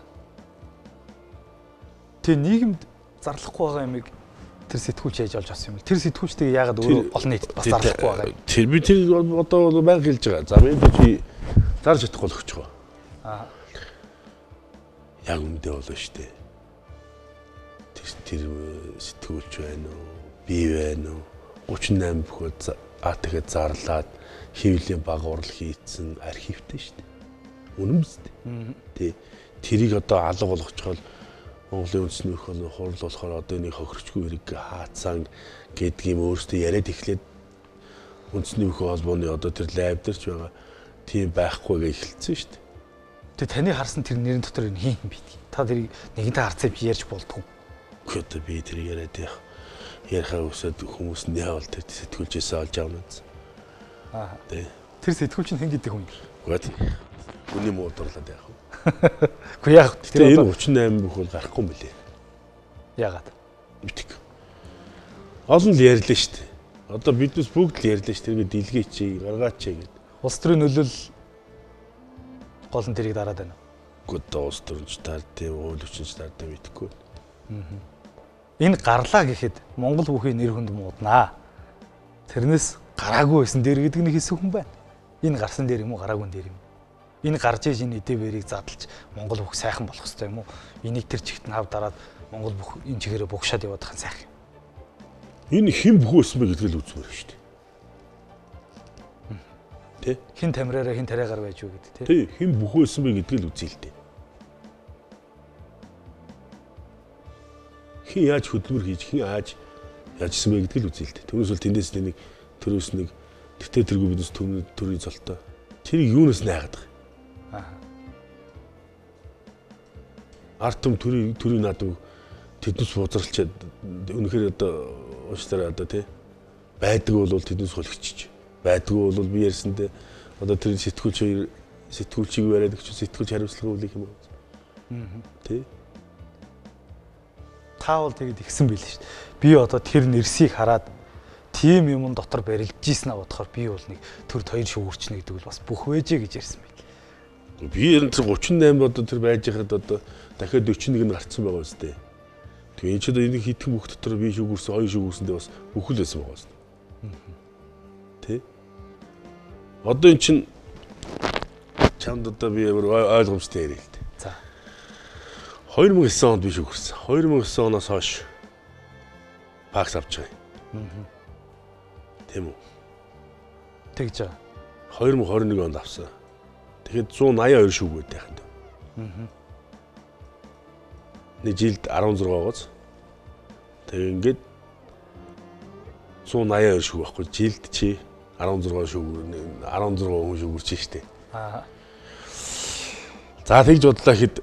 Тэ нийгэмд зарлахгүй байгаа юмыг тэр сэтгүүлч яаж олж авсан юм бэ? Тэр сэтгүүлчтэйг яагаад өөрөө олон нийтэд бас зарлахгүй байгаа юм? Тэр би тэр одоо байнга хэлж байгаа. За би би зарж чадахгүй л өгч байгаа. Аа. Яг үндэ болоо штэ. Тэр тэр сэтгүүлч байна уу? Би байна уу? гучин восемь бүхөө аа тэгээд зарлаад хэвлэлийн баг урал хийцэн архивтэй штэ. Үнэн биз дээ. Тэ тэрийг одоо алга болгочихвол Монголын үндэсний их хурал болохоор одоо нэг хохирчгүй хэрэг хаацсан гэдэг юм өөртөө яриад эхлээд үндэсний их холбооны одоо тэр лайв дээр ч байгаа тийм байхгүй гэж эхэлсэн шүү дээ. Тэгээ таны харсан тэр нэрийн дотор энэ хин бит. Та тэрийг нэгэнтээ харцаа би ярьж болдгоо. Гэхдээ би тэр яриад яах ярихаа өсөд хүмүүс нь яавал тэр сэтгүүлчээсээ олж авна гэсэн. Аа. Тэ. Тэр сэтгүүлч нь хэн гэдэг хүн юм? Гэхдээ хүний муударлаад яах вэ? Гэхдээ яг тэр энэ гучин восемь бүх бол гарахгүй юм билээ. Яагаад? Битг. Олон л ярьлаа шүү дээ. Одоо биднес бүгд л ярьлаа шүү. Тэргээ дэлгээч, гаргаач гэдэг. Улс төрийн нөлөөл гол нь тэрийг дараад байна. Гэхдээ улс төрч тардын, хууль хүчинч тардын мэдхгүй. Аа. Энэ гарлаа гэхэд Монгол бүхий нэр хүнд мууднаа. Тэрнээс гараагүй байсан дээр гэдэг нэг хэсэг хүн байна. Энэ гарсан дээр юм уу, гараагүй дээр юм. Энэ гарч иж энэ эдэвэрийг задлж Монгол бүх сайхан болох хэрэгтэй юм уу? Энийг тэр чигт нь хав дараад Монгол бүх энэ чигээрээ бугшаад явах нь сайхан. Энэ хэн бүхөөсөн бэ гэдгийг л үзмээр шүү дээ. Тэ? Хэн тамираараа хэн тариагаар байж юу гэдэг тэ? Тэ, хэн бүхөөсөн бэ гэдгийг л үзье л дээ. Хэн яаж хөдөлмөр хийж, хэн яаж яажсэн бэ гэдгийг л үзье л дээ. Түүнээс бол тэндээс нэг төрөөс нэг төвтэй тэргүй биднес төрийн цолтой. Тэрийг юунаас найгаад байгаа юм? Аа. арт түм төрийн төрийн наадуу тэднээс бузарлчаад үнэхээр одоо уучлаарай одоо тий байдаг бол тэднээс хөлөгчж байдгүй бол би ярьсандээ одоо тэр сэтгүүлч хоёр сэтгүүлчийг яриад өгч сэтгүүлч хариуцлага үлээх юм байна. Аа. Тий. Таавал тэгэд ихсэн байл шүү дээ. Би одоо тэр нэрсийг хараад тийм юм дотор барилж ийснэ бодохоор би бол нэг төр хоёр шүүгүрчнэ гэдэг бол бас бүх вэжэ гэж ярьсан байл. Би энэ тэр гучин восемь одоо тэр байж хахад одоо дахиад forty one нь гарцсан байгаа үстэй. Тэгээ энэ ч одоо энийг хитгэн бүх дотор би шүүгүрсэн хоёр шүүгүрсэндээ бас бүх л байсан байгаа үстэй. Тэ? Одоо эн чин чамд одоо би ойлгомжтой ярил л дээ. За. two thousand nine онд би шүүгүрсэн. two thousand nine оноос хойш пакс авч байгаа. Аа. Тийм үү? Тэгж байгаа. two thousand twenty-one онд авсан. Тэгэхэд one eighty-two шүүгүүд байхад. Аа. Нэг жилд sixteen гоц. Тэгээ ингээд one eighty-two шүүг байхгүй жилд чи sixteen шүүгүр sixteen хүн шүүгүрч штэ. Аа. За тэгж бодлоо хэд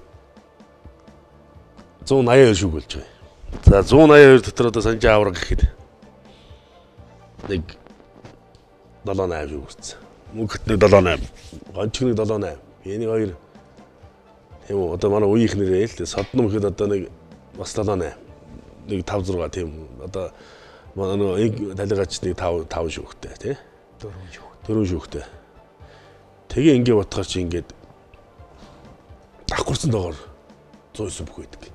one eighty-two шүүг болж байгаа. За one eighty-two дотор одоо санжи авраг гэхэд нэг seventy-eight шүүгүрсэн. Мөнхөд нэг seventy-eight, гончиг нэг seventy-eight. Энийг хоёр тийм үү одоо манай үеийнх нэрээ л содном гэхэд одоо нэг бас seventy-eight. Нэг five six тийм одоо манай нэг талигач нэг five five шүүгтэй тий. Дөрвөн шүүг. Дөрвөн шүүгтэй. Тэгээ ингээ бодохоор чи ингээд давхарсан доогоор one oh nine бүх байдаг.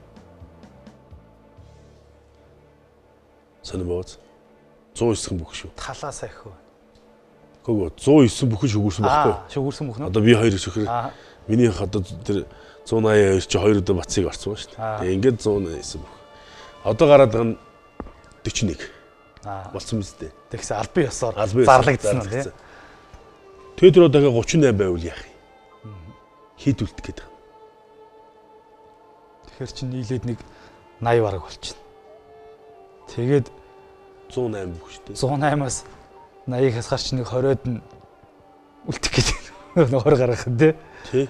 Сонир бооз. one oh nine бүх шүү. Талаасаа их үү. Гөгөө one oh nine бүх шүүгүрсэн байхгүй. Аа, шүүгүрсэн бүх нь. Одоо би хоёр шүүхэр. Миний одоо тэр one eighty-two чи хоёр удаа бацыг орсон ба шүү дээ. Тэгээ ингээд one oh nine бүх. Одоо гараад байгаа нь forty-one. Аа. Болсон биз дээ. Тэгсэн албан ёсоор зарлагдсан нь тий. Тэгээ тэр одоо thirty-eight байвал яах юм? Хит үлдэх гээд байгаа. Тэгэхээр чи нийлээд нэг eighty бараг болчихно. Тэгээд one oh eight бүх шүү дээ. one oh eight-аас eighty-аас гарч нэг twenty-од нь үлдэх гээд нөхөр гаргах нь тий. Тий.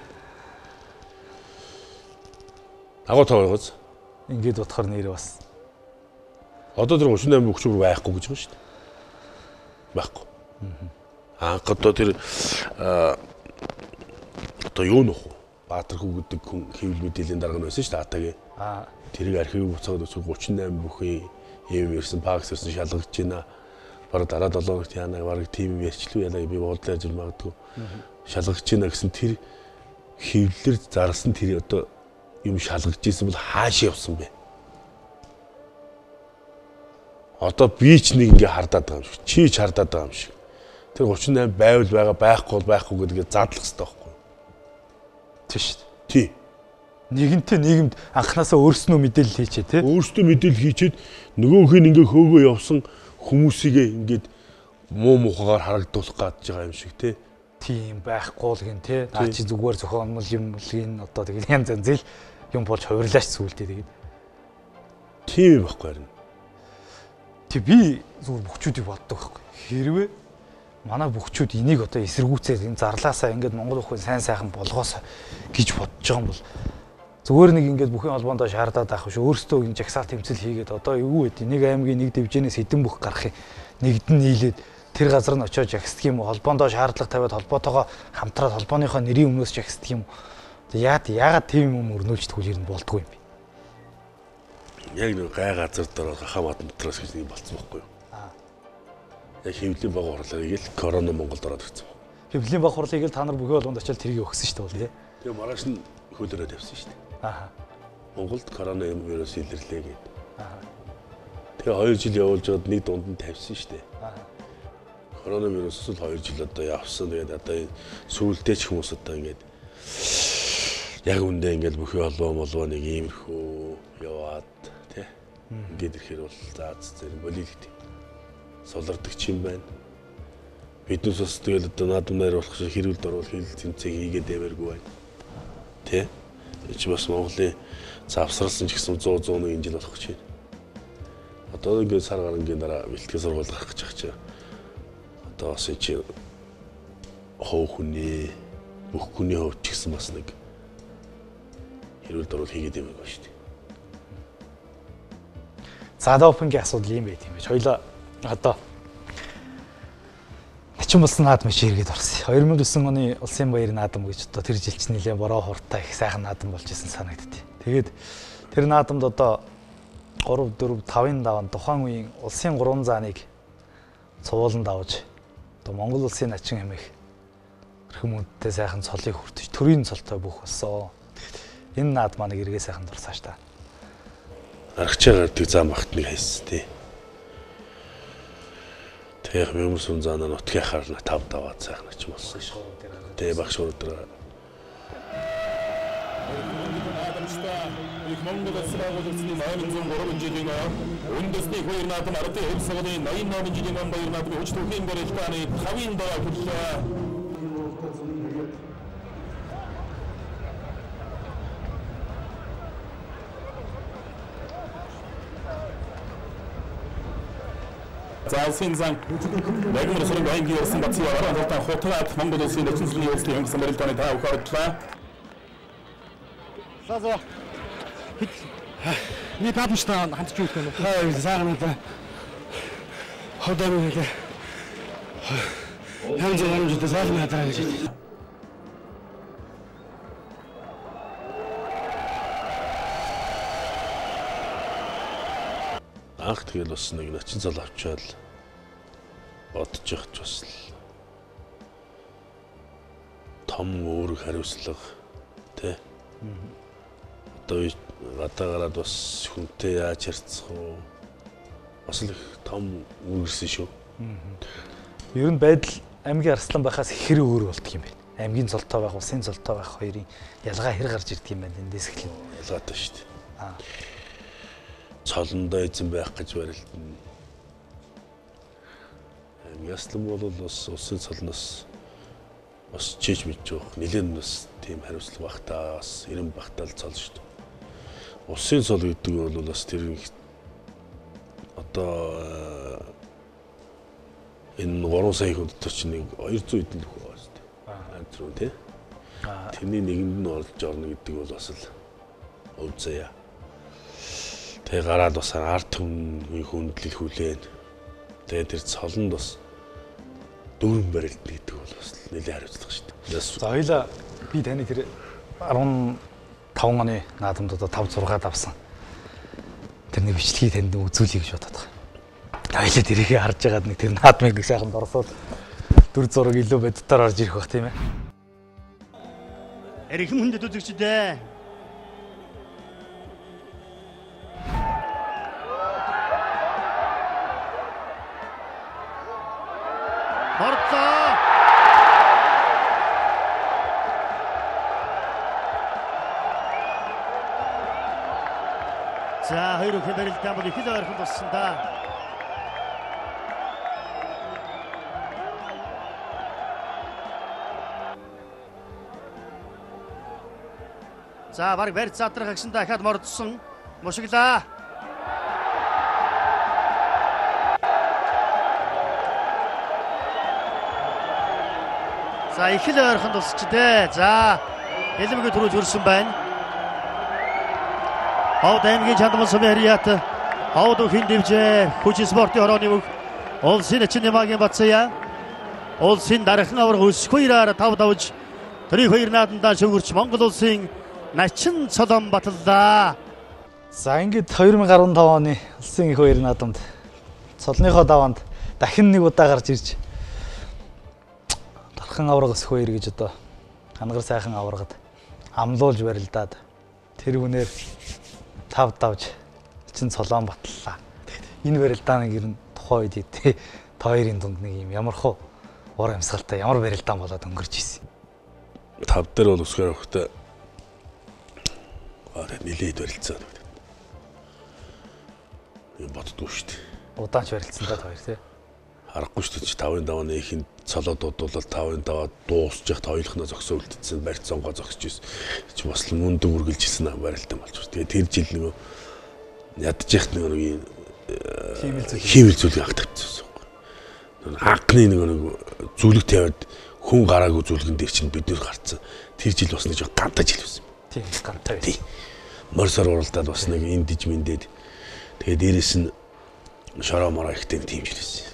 Агуу тоогоц. Ингээд бодохоор нэр бас одоо тэр thirty-eight бүх шүүг байхгүй гэж байна шүү дээ. Байхгүй. Аа. Одоо тэр одоо юу нөх вэ? Баатар хүү гэдэг хүн хэвлэл мэдээллийн дарга нь байсан шүү дээ Атагийн. Аа. Тэрийг архив буцаад үзвэл thirty-eight бүхэн юм ирсэн пакс ирсэн шалгаж байна. Бараг дараа seven хоногт яана бараг тим ярьчлуу яана би бодлоо ажил магадгүй шалгаж байна гэсэн тэр хэвлэлээр зарласан тэр одоо юм шалгаж ийсэн бол хаашаа явсан бэ? Одоо би ч нэг ингээ хардаад байгаа юм шиг. Чи ч хардаад байгаа юм шиг. Тэр thirty-eight байвал байгаа байхгүй бол байхгүй гэдгээ задлах хэрэгтэй байхгүй юу? Тийш. Тий. Нэгэнтээ нийгэмд анханасаа өөрснөө мэдээлэл хийчээ тий. Өөрснөө мэдээлэл хийчээд нөгөөх нь ингээ хөөгөө явсан хүмүүсийг ингээд муу мухагаар харагдуулах гэж байгаа юм шиг тий. Тийм байхгүй л гин тий. Наа чи зүгээр зохиомл юм лгийн одоо тэгээд янз янз л юм болж хувирлаач сүултээ тэгээд. Тийм байхгүй харин. Тэг би зүгээр бүхчүүдийг боддог байхгүй. Хэрвээ манай бүхчүүд энийг одоо эсэргүүцээд энэ зарлаасаа ингээд Монгол бүхэн сайн сайхан болгоос гэж бодож байгаа юм бол зүгээр нэг ингээд бүхэн холбоондоо шаардаад авах биш өөрсдөө энэ жагсаал тэмцэл хийгээд одоо юу вэ? Нэг аймгийн нэг дивжинээс хэдэн бүх гарахыг нэгдэн нийлээд тэр газар нь очиод жагсдаг юм уу? Холбоондоо шаардлага тавиад холбоотойгоо хамтраад холбооныхоо нэрийн өмнөөс жагсдаг юм уу? Яад яагаад тийм юм өрнүүлждэг үл ер нь болдгоо юм бэ? Яг нэг гай газар дээр хахаа мат дотроос гэж нэг болцсон байхгүй юу? Аа. Яг хэвлэлийн баг хурлыг л корона Монголд ороод ирсэн. Хэвлэлийн баг хурлыг л та нар бүхий болгонд очиад тэрийг өгсөн шүү дээ бол тий. Тэгээ маргааш нь хөлөөрөө тавьсан шүү дээ. Аа. Монголд корона юм вирус илэрлээ гэдэг. Аа. Тэгээ two жил явуулж байгаад нэг дунд нь тавьсан шүү дээ. Аа. Корона вирус л two жил одоо явсан. Тэгээд одоо сүүлдээ ч хүмүүс одоо ингээд яг үндэ ингээд бүхий холбоо молоо нэг иймэрхүү яваад тий. Ингээд ирэхээр бол заац зэрэг болилгт. Солирдог юм байна. Биднээс бас тэгэл одоо наадмаар болох шиг хэрүүлд орвол хил тэмцээг хийгээд явааргүй байна. Тэ? Эч бас Монголын завсралсан ч гэсэн one hundred one жил болох гэж байна. Одоо ингээд сар гарангийн дараа бэлтгэл сургууль гарах гэж байгаа чинь. Одоо бас чи хов хүний бүх хүний хувьд ч гэсэн бас нэг хэрүүл дөрвөл хийгээд юм байна шүү дээ. За допингийн асуудал юм байт юм биш. Хоёлоо одоо Начин болсон наадам чи иргэд орсон. хоёр мянга девять оны улсын баярын наадам гэж одоо тэр жилч нэлээд бороо хуртай их сайхан наадам болж исэн санагдтыг. Тэгээд тэр наадамд одоо гурав дөрв тавын даван тухайн үеийн улсын гурван зааныг цувууланд авч одоо Монгол улсын начин хэмээх хүмүүс сайхан цолыг хүртэж төрийн цолтой бүх болсон. Энэ наад маань эргээ сайхан дурсааш та. Аргачлаар гардаг зам багт нэг хайсан тий. Яг мөмсөн заана нутгийн харна тав даваад сайхан ч болсон шүү. Тэгээ багш урд. Монгол улс байгуулалтын ноён гурван жилийн үндэсний хоёр наадам ардын хөв сагны ноён ноён жилийн баяр наадмын хүч түүхийн барилгааны тавын даваа хүрлээ. Залсын зан нэгэн өсрөн байнгын ирсэн бацын орон хотод Монгол улсын нэгэн сүлийн улсын хөнгөсөн барилгааны тав ухаардлаа. Сазо. Ни папштай хамтж юу гэх юм бэ? Хай сайхан надаа. Ходар үлээ. Янз янз зүйл сайхан надаа гэж. Анх тэгэл бас нэг начин цал авчаал бодож явах бас том өөрөг хариуцлага тий. Одоо гадаа гараад бас хүнтэй яаж харьцах вэ? Бас л их том үүрсэн шүү. Ер нь байдал аймгийн арслан байхаас хэр өөр болдго юм бэ? Аймгийн цолтой байх, улсын цолтой байх хоёрын ялгаа хэр гарч ирдэг юм байна эндээс эхлэн. Ялгаатай шүү дээ. Аа. Цолондоо эзэн байх гэж барилдана. Яслан бол бас улсын цолноос бас чийж мэдж байгаа. Нилээн бас тийм хариуцлага багтаа бас эрэм багтаал цол шүү дээ. Улсын цол гэдэг нь бол бас тэр одоо энэ гурван сая хүнтэй чинь нэг хоёр зуун эдэн лөх байгаа шүү дээ. Аа зүрх тий. Тэрний нэгэнд нь орж орно гэдэг бол бас л өв заяа. Тэгээ гараад бас ард түмний хүндлэл хүлээн. Тэгээ тэр цолонд бас дөрвөн барилт гэдэг бол бас нэлээд хариуцлага шүү дээ. За хоёлаа би таны тэр арван таван оны наадамд одоо тав зургаад авсан. Тэрний бичлэгийг танд үзүүлье гэж бодоод байгаа. Хоёлаа тэрийгээ харж байгаад нэг тэр наадмыг нэг сайхан дорсоод дүр зураг илүү боддоор орж ирэх бах тийм ээ. Эрхэм хүндэт үзэгчдээ Борцоо. За хоёр их барилтаа бол их л ойрхон болсон да. За баг барьц задрах агшин дахиад мордсон. Мушиглаа. За их л ойрхон тусч дээ. За элемгээ түрүүлж өрсөн байна. Ховд аймгийн чандмал сумын харьяат ховд өхин дэвжээ хүч спортын хорооны мөг улсын начин ямаагийн бацая улсын дарахан аврах өсөхгүй ирээр тав давж тэрийг хоёр наадандаа шүгүрч Монгол улсын начин цолон баталлаа. За ингээд хоёр мянга арван тав оны улсын их хоёр наадамд цолныхоо даваанд дахин нэг удаа гарч ирж дарахан аврах өсөх хоёр гэж одоо хангар сайхан аврагад амлуулж барилдаад тэр үнээр тав давж чин цолоон батллаа. Энэ барилдааны гэр нь тухайн үед тэ хоёрын дунд нэг юм ямархуу уур амьсгалтай ямар барилдаан болоод өнгөрч ирсэн. Тав дээр бол өсгөр өгтөө аа нилээд барилцсан. Юм боддгоо шүү дээ. Удаанч барилцсан та хоёр тий. Харахгүй шүү дээ. тавын давааны ихэнд цолоод дуудвал тавын даваа дуусч яхад хоёулахнаа зогсоо үлдсэн барьц сонгоо зогсож ирсэн. Чи бас л мөндөг үргэлж ирсэн барилтан болж байна. Тэгээ тэр жил нөгөө ядж яхад нөгөө хиймэл зүйлийг агт тавьчихсан. Акны нөгөө зүйлэг тавиад хүн гараагүй зүйлгэн дээр чинь бид нэр гарцсан. Тэр жил бас нэг жоо гантаж жил байсан. Тийм гантай. Тий. Морсоор уралдаад бас нэг эндэж мэндээд тэгээ дээрэс нь шороо мороо ихтэй тийм жирсэн.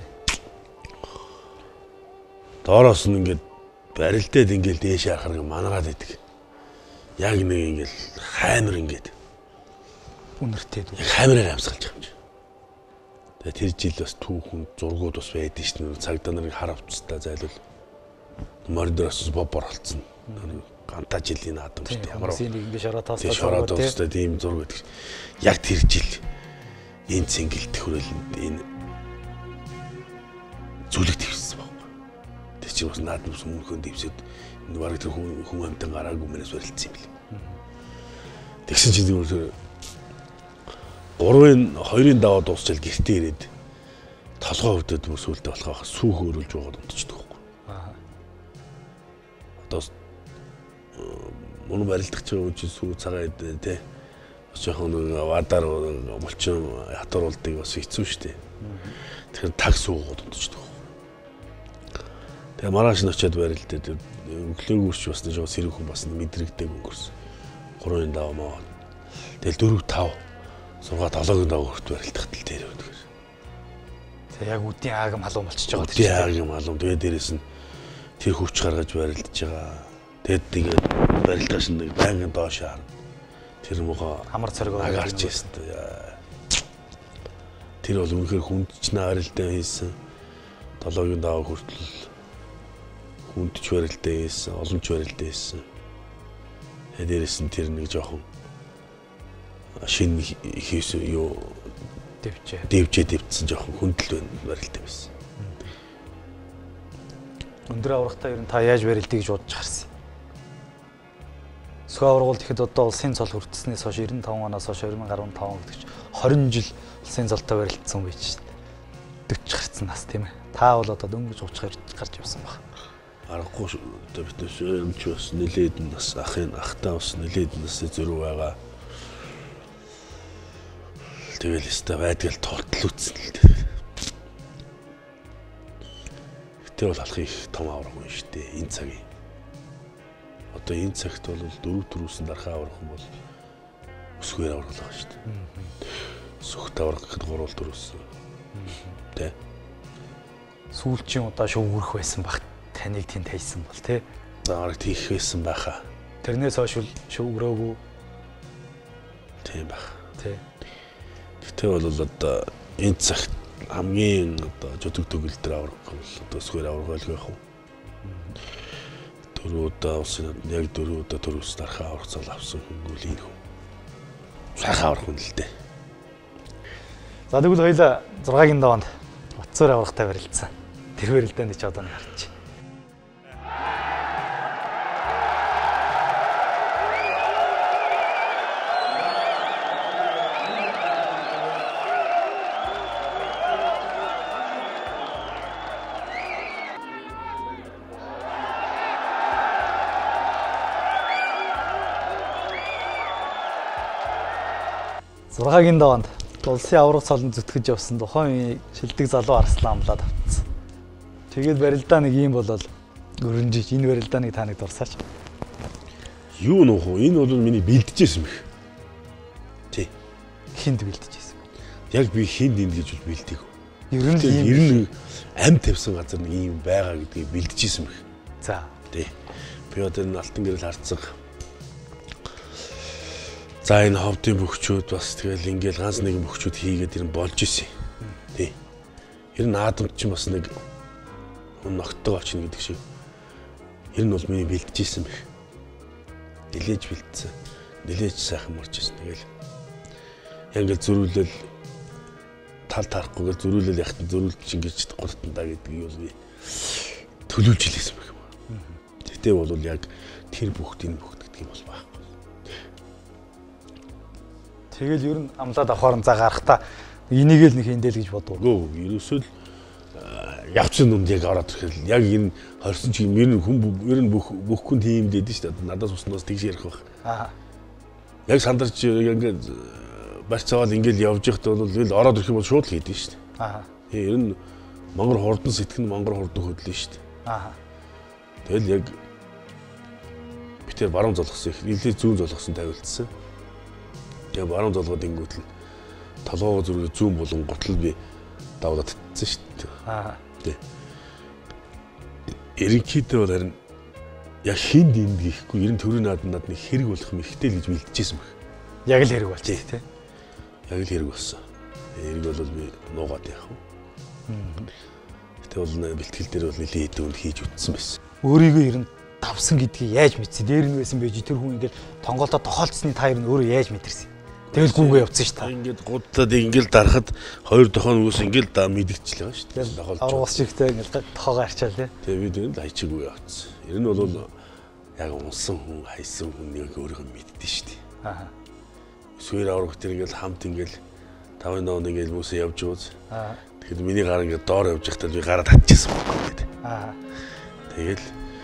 Доороос нь ингээд барилдаад ингээд дээш харахаар манараад идэг. Яг нэг ингээд хаймар ингээд үнэртэй дүү. яг хаймараар амсгалж байгаа юм чи. Тэгээ тэр жил бас түүхэн зургууд бас байдсан шүү дээ. Цагдаа нарыг хар авцтай зайлвал мордороос бобор болцсон. Ганта жилийн наадам шүү дээ. Ямар нэг ингээд шороо тааслаа шороо тааслаа тийм зураг гэдэг. Яг тэр жил энэ цэнгэлт хөрөлөнд энэ зүйлэг твсэн байхгүй. Тэр чинь бас наадам сүмхөнд дэвсэд энэ бараг тэр хүн хүн амтан гараагүй мэнэс барилдсан юм бэл. Тэгсэн чинь зүгээр гурвын хоёрын даваа дуусчаал гэртээ ирээд толгой өвдөд мөсөлдө болохоо сүүх өрүүлж байгаад унтчихдаг байхгүй. Аа. Одоо мөн барилдах ч үуч сүү цагаа идэ тэ. Бас жоохон вадар молчин хатруулдаг бас хэцүү шттэ. Тэгэхээр таг суугаад унтчихдаг. Тэгээ маргааш нь очиад барилдаад өглөөгөөч бас нэг сэрэг хүн бас мэдрэгдэг өнгөрсөн. Гурвын даваа маа. Тэгэл дөрөв тав суугаад толоогийн даваа хүрт барилдах тал дээр байдаг. Тэгээ яг үдийн аагам халуун болчихж байгаа. Үдийн аагам халуун. Тэгээ дээрэс нь тэр хүч гаргаж барилдаж байгаа. Тэгэд тэгээд барилдаж нэг байнгын доош харна. Тэр мөгөө амар цоргоо гарч ирсэн. Тэр бол үнэхээр хүндчнээ барилдаа хийсэн. Толоогийн даваа хүртэл хүндч барилдаа хийсэн, олонч барилдаа хийсэн. Тэгээд дээрэс нь тэр нэг жоохон шин хийсэн юу дэвжээ. Дэвжээ дэвцсэн жоохон хүндэл барилдаа байсан. Өндөр аврагтаа ер нь та яаж барилдгийг гэж бодож харсан. Сухи аврагууд ихэд одоо улсын цол хүртснээс хойш девяносто пять оноос хойш две тысячи десять гэдэг чинь twenty жил улсын цолтой барилдсан байж шээ. forty гарцсан нас тийм ээ. Та бол одоо дөнгөж ууч гарч явсан баг. Аргагүй одоо бид ч бас нэлээд нас ахын ахтаа бас нэлээд нас зөрүү байгаа. Тэгэл өстө байдгал тортол үтсэн л дээ. Тэр бол алах их том авраг юм шүү дээ энэ цагийн. Одоо энэ цагт бол дөрөв төрөөсөн дарахаа аврах юм бол өсгөр аврах л байгаа шүү дээ. Сүхт аврах гэхэд гурвал төрөөсөн. Тэ. Сүүлчийн удаа шүүгүрэх байсан баг таныг тэнд хайсан бол тэ. Заараг тийх байсан байхаа. Тэрнээс хойш шүүгрөөгүй. Тийм байх. Тэ. Тэгтээ бол одоо энэ цагт хамгийн одоо жөдөг төгөлдөр аврах бол одоо өсгөр аврах байлгүй яах вэ? Дөрөв удаа улсын яг дөрөв удаа төрөөс дарахаа аврах цол авсан хөнгөл энэ хүн. Сайхан аврах хүн л дээ. За тэгвэл хоёлаа зургагийн даваанд утсаар аврахтай барилдсан. Тэр барилдаанд ч одоо нэг харчих. Зургагийн даваанд улсын аврах цолон зүтгэж явсан тухайн үеийн шилдэг залуу Арслан амлаад авцсан. Тэгээд барилдаа нэг юм болол өрнжиж энэ барилдаа нэг та нэг дурсаач. Юу нөх вэ? Энэ бол миний бэлдэжсэн мэх. Тий. Хинд бэлдэжсэн. Яг би хинд энд гэж бол бэлдэг. Ер нь ийм ер нь ам тавьсан газар нэг юм байгаа гэдгийг бэлдэжсэн мэх. За. Тий. Би одоо энэ алтан гэрэл харцаг. За энэ ховдын бөхчүүд бас тэгэл ингээл ганц нэгэн бөхчүүд хийгээд ер нь болж исэн. Тий. Ер нь наадамд ч бас нэг ногттой очно гэдэг шиг. Ер нь бол миний бэлдэжсэн байх. Нилээж бэлдсэн. Нилээж сайхан морж исэн. Тэгэл яг ингээл зөрүүлэл тал тарахгүйгээр зөрүүлэл яхад зөрүүлж ингэж чадахгүй даа гэдэг юу би төлөвлөж илээсэн байх юм. Тэгтээ бол яг тэр бүхт энэ бүхт гэдэг юм бол байхгүй. Тэгэл ер нь амлаад авахаар за гарахта энийг л нэг хиндэл гэж бодов. Гөө ерөөсөө л явцсан нүнд яг ороод ирэхэл яг энэ хорсон ч юм ер нь хүн ер нь бүх бүх хүн тийм дээд шүү дээ. Надаас уснаас тэгж ярих байх. Аа. Яг сандарч ингээд барьцаавал ингээд явж байхад бол л ороод ирэх юм бол шууд л хийдэж шүү дээ. Аа. Тэгээ ер нь монгор хурдан сэтгэн монгор хурдан хөдлөн шүү дээ. Аа. Тэгэл яг бид тэр баруун золгосон их нэлээд зүүн золгосон тавилдсан. Тэгээ баруун золгоод ингүүтэл толгоогоо зүрх зүүн болон гутал би даваад татсан шүү дээ. Аа. Тэ. Ерөнхийдөө бол харин яг хинд энд гихгүй ер нь төрийн наадмын над нэг хэрэг болох юм ихтэй л гэж бэлдэжсэн баг. Яг л хэрэг болж тий. Яг л хэрэг болсон. Хэрэг бол би нуугаад яах вэ? Гэтэ бол бэлтгэл дээр бол нэлээд хэдэн хийж үтсэн байсан. Өөрийгөө ер нь давсан гэдгийг яаж мэдсэн? Дээр нь байсан байж тэр хүн ингээл тонголоо тохиолдсны та ер нь өөрөө яаж мэдэрсэн? Тэгэл гүүгээ явцсан ш та. Ингээд гудтаад ингээл дарахад хоёр дохоо нүгээс ингээл да мэдгчлээ байгаа ш. Тэгэл аврагс чигтэй ингээл тохоогоо арчаал тий. Тэгээ бид энэ хайчаагүй явцсан. Ер нь бол яг унсан хүн, хайсан хүн нэг өөрийнхөө мэддэн ш. Аа. Сүйр аврагт тэр ингээл хамт ингээл тавын ноо ингээл хүмүүсээ явж ууз. Аа. Тэгэхээр миний гар ингээд доор явж байхдаа би гараа татчихсан байхгүй. Аа. Тэгэл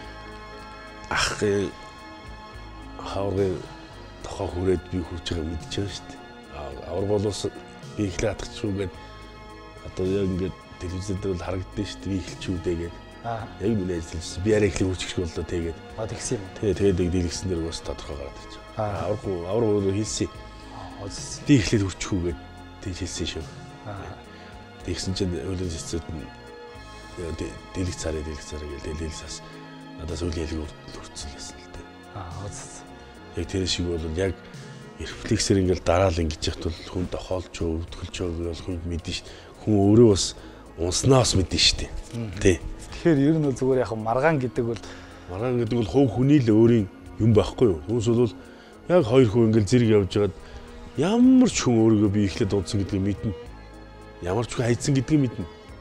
ахын хаврын тохоо хүрээд би хүрч байгаа мэдчихэж байгаа шүү дээ. Авар болоос би ихлэ хатчихгүйгээд одоо яг ингээд телевизээр бол харагдсан шүү дээ. Би эхэлчихүү дээ. Аа. Яг миний ажиллаж би арай ихлэ хүрчих боллоо тэгээд. Аа тэгсэн юм. Тэгээ тэгээд нэг дийлгсэн дээр бас тодорхой гараад ирчих. Аа. Авар авар өөрөө хэлсэн. Би эхлээд хүрчихүүгээд тийж хэлсэн шүү. Аа. Тэгсэн чинь өлөн цэцэд нь дийлэг цараа дийлэг цараа гээл дийлэгсээс надаас үл ялэг үрдсэн байсан л дээ. Аа. Яг тэр шиг бол яг рефлексээр ингээл дараал ингэж яхад бол хүн тохиолж өв өвдгөлж өв бол хүн мэдэн ш. Хүн өөрөө бас унснаас мэдэн штэ. Тий. Тэгэхээр ер нь зүгээр яг маргаан гэдэг бол маргаан гэдэг бол хувь хүний л өөрийн юм байхгүй юу. Хүмүүс бол яг хоёр хүн ингээл зэрэг явж байгаад ямар ч хүн өөрийгөө би ихлэд унтсан гэдгийг мэднэ. Ямар ч хүн хайцсан гэдгийг мэднэ.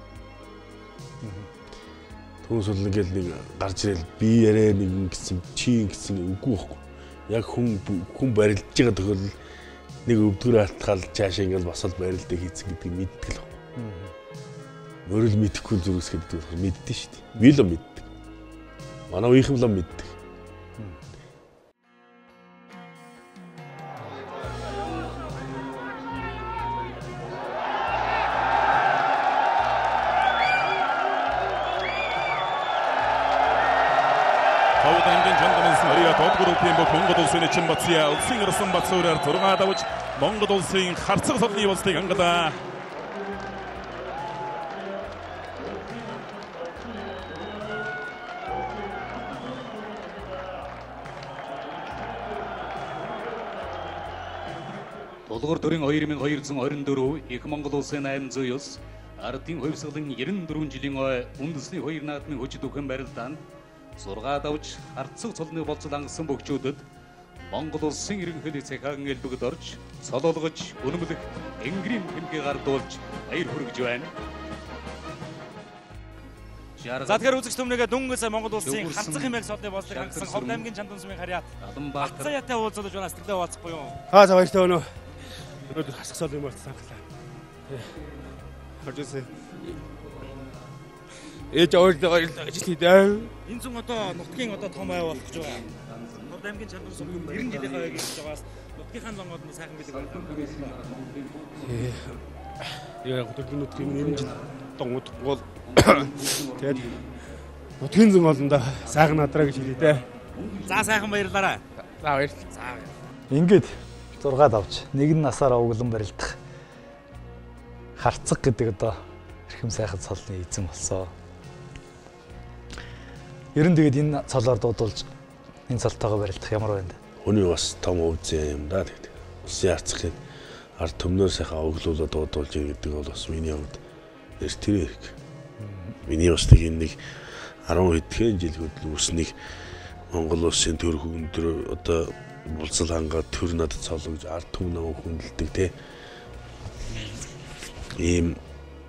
Түүнээс бол ингээл нэг гарч ирэл би яриа нэг ингэсэн чи ингэсэн үгүй байхгүй. Яг хүн хүн барилж байгаа тохиолдол нэг өвдгөр алтгаал цаашаа ингээл басал барилдаа хийцэн гэдгийг мэддэг л. Мөрөл мэдэхгүй зүрхс гэдэг нь мэддэн шүү дээ. Би л мэддэг. Манай үеийнхэн л мэддэг. Хавдангийн чандамсан Мариа Тодгорупын Монгол улсын Чинбатсия улсын ирсэн бацуураар зургаа давж Монгол улсын харцаг солны болцыг ангадаа. Дулуур төрийн хоёр nghìn хоёр жүз орон дөрөв их Монгол улсын аймаг зүйс ардын хувьсгалын ерөн дөрвөн жилийн ой үндэсний хоёр наадмын хүчит үхэн барилдаанд зургаа давж харцаг цолны болцол ангасан бөгчүүдэд Монгол улсын ерөнхийлөг цахиан элбэгд орж солоолгож өнөмлөх энгэрийн хэмгээ гардуулж баяр хүргэж байна. За тэгэхээр үзэгч түмнийгээ дүнгийн сая Монгол улсын харцаг хэмээх солны болцыг хангасан Ховд аймгийн Чандун сумын харьяат Батцаяатай уулзуулж байна. Сэтгэлдээ уулзахгүй юу? Аа за баяртай өнөө. Өнөөдөр хасах солны болцсон хангалаа. Хажуусан. Ээж өөртөө ажил хийдэг. Энэ зүүн одоо нутгийн одоо том ай болох гэж байгаа. Ховд аймгийн Чандун сумын нэрэн жилийнхаа ай гэж байгаас нутгийнхаа лонгод нь сайхан билэг байна. Яа гутгийн нутгийн нэрэн жил донгод бол тэгээд нутгийн зүүн олондоо сайхан надраа гэж хэлээ дээ. За сайхан баярлалаа. За баярлалаа. За. ингээд зургаад авч нэгэн насаараа углан барилдах харцаг гэдэг одоо эрхэм сайхан цолны эзэн болсон. Ер нь тэгээд энэ цолоор дуудулж энэ цолтойгоо барилдах ямар байна вэ? Хүний бас том өвзөө юм да гэдэг. Улсын харцагын ард түмнөө сайхан оглуулад дуудуулж гэдэг бол бас миний хувьд нэр тэр хэрэг. Миний бас нэг нэг арван хэдхэн жил хөдөлгөөснийг Монгол улсын төр хүндрөө одоо булцал хангаад төр надад цологж ард түмнөө хүндэлдэг те. Ийм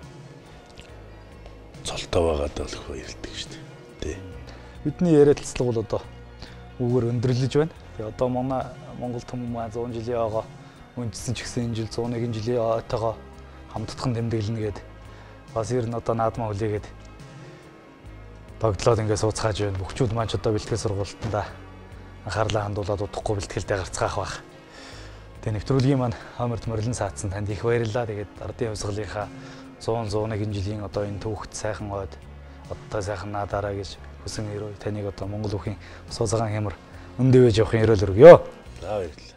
цолтой байгаад л баярлдаг шүү дээ. Тэ. Бидний яриатлцлага бол одоо үгээр өндөрлөж байна. Тэгээ одоо манай Монгол түмэн маань зуун жилийн ойгоо үндэсэн ч гэсэн энэ жил зуун нэгэн жилийн ойтойгоо хамтдхан тэмдэглэнэ гээд бас ер нь одоо наадмаа хүлээгээд тогтлоод ингээд сууцгааж байна. Бөхчүүд маань ч одоо бэлтгэл сургалтанда анхаарлаа хандуулаад удахгүй бэлтгэлтэй гарцгаах байх. Тэгээ нэвтрүүлгийн маань Хамарт морилон саацсан танд их баярлалаа. Тэгээд ардын хувьсгалынхаа зуун зуун нэгэн жилийн одоо энэ түүхт сайхан ойд одоо сайхан наадаараа гэж хүсэн өрөө таныг одоо Монгол бүхийн Суу цагаан хямар Өндөөвж явахын ерөөл өргөё. За баярлалаа.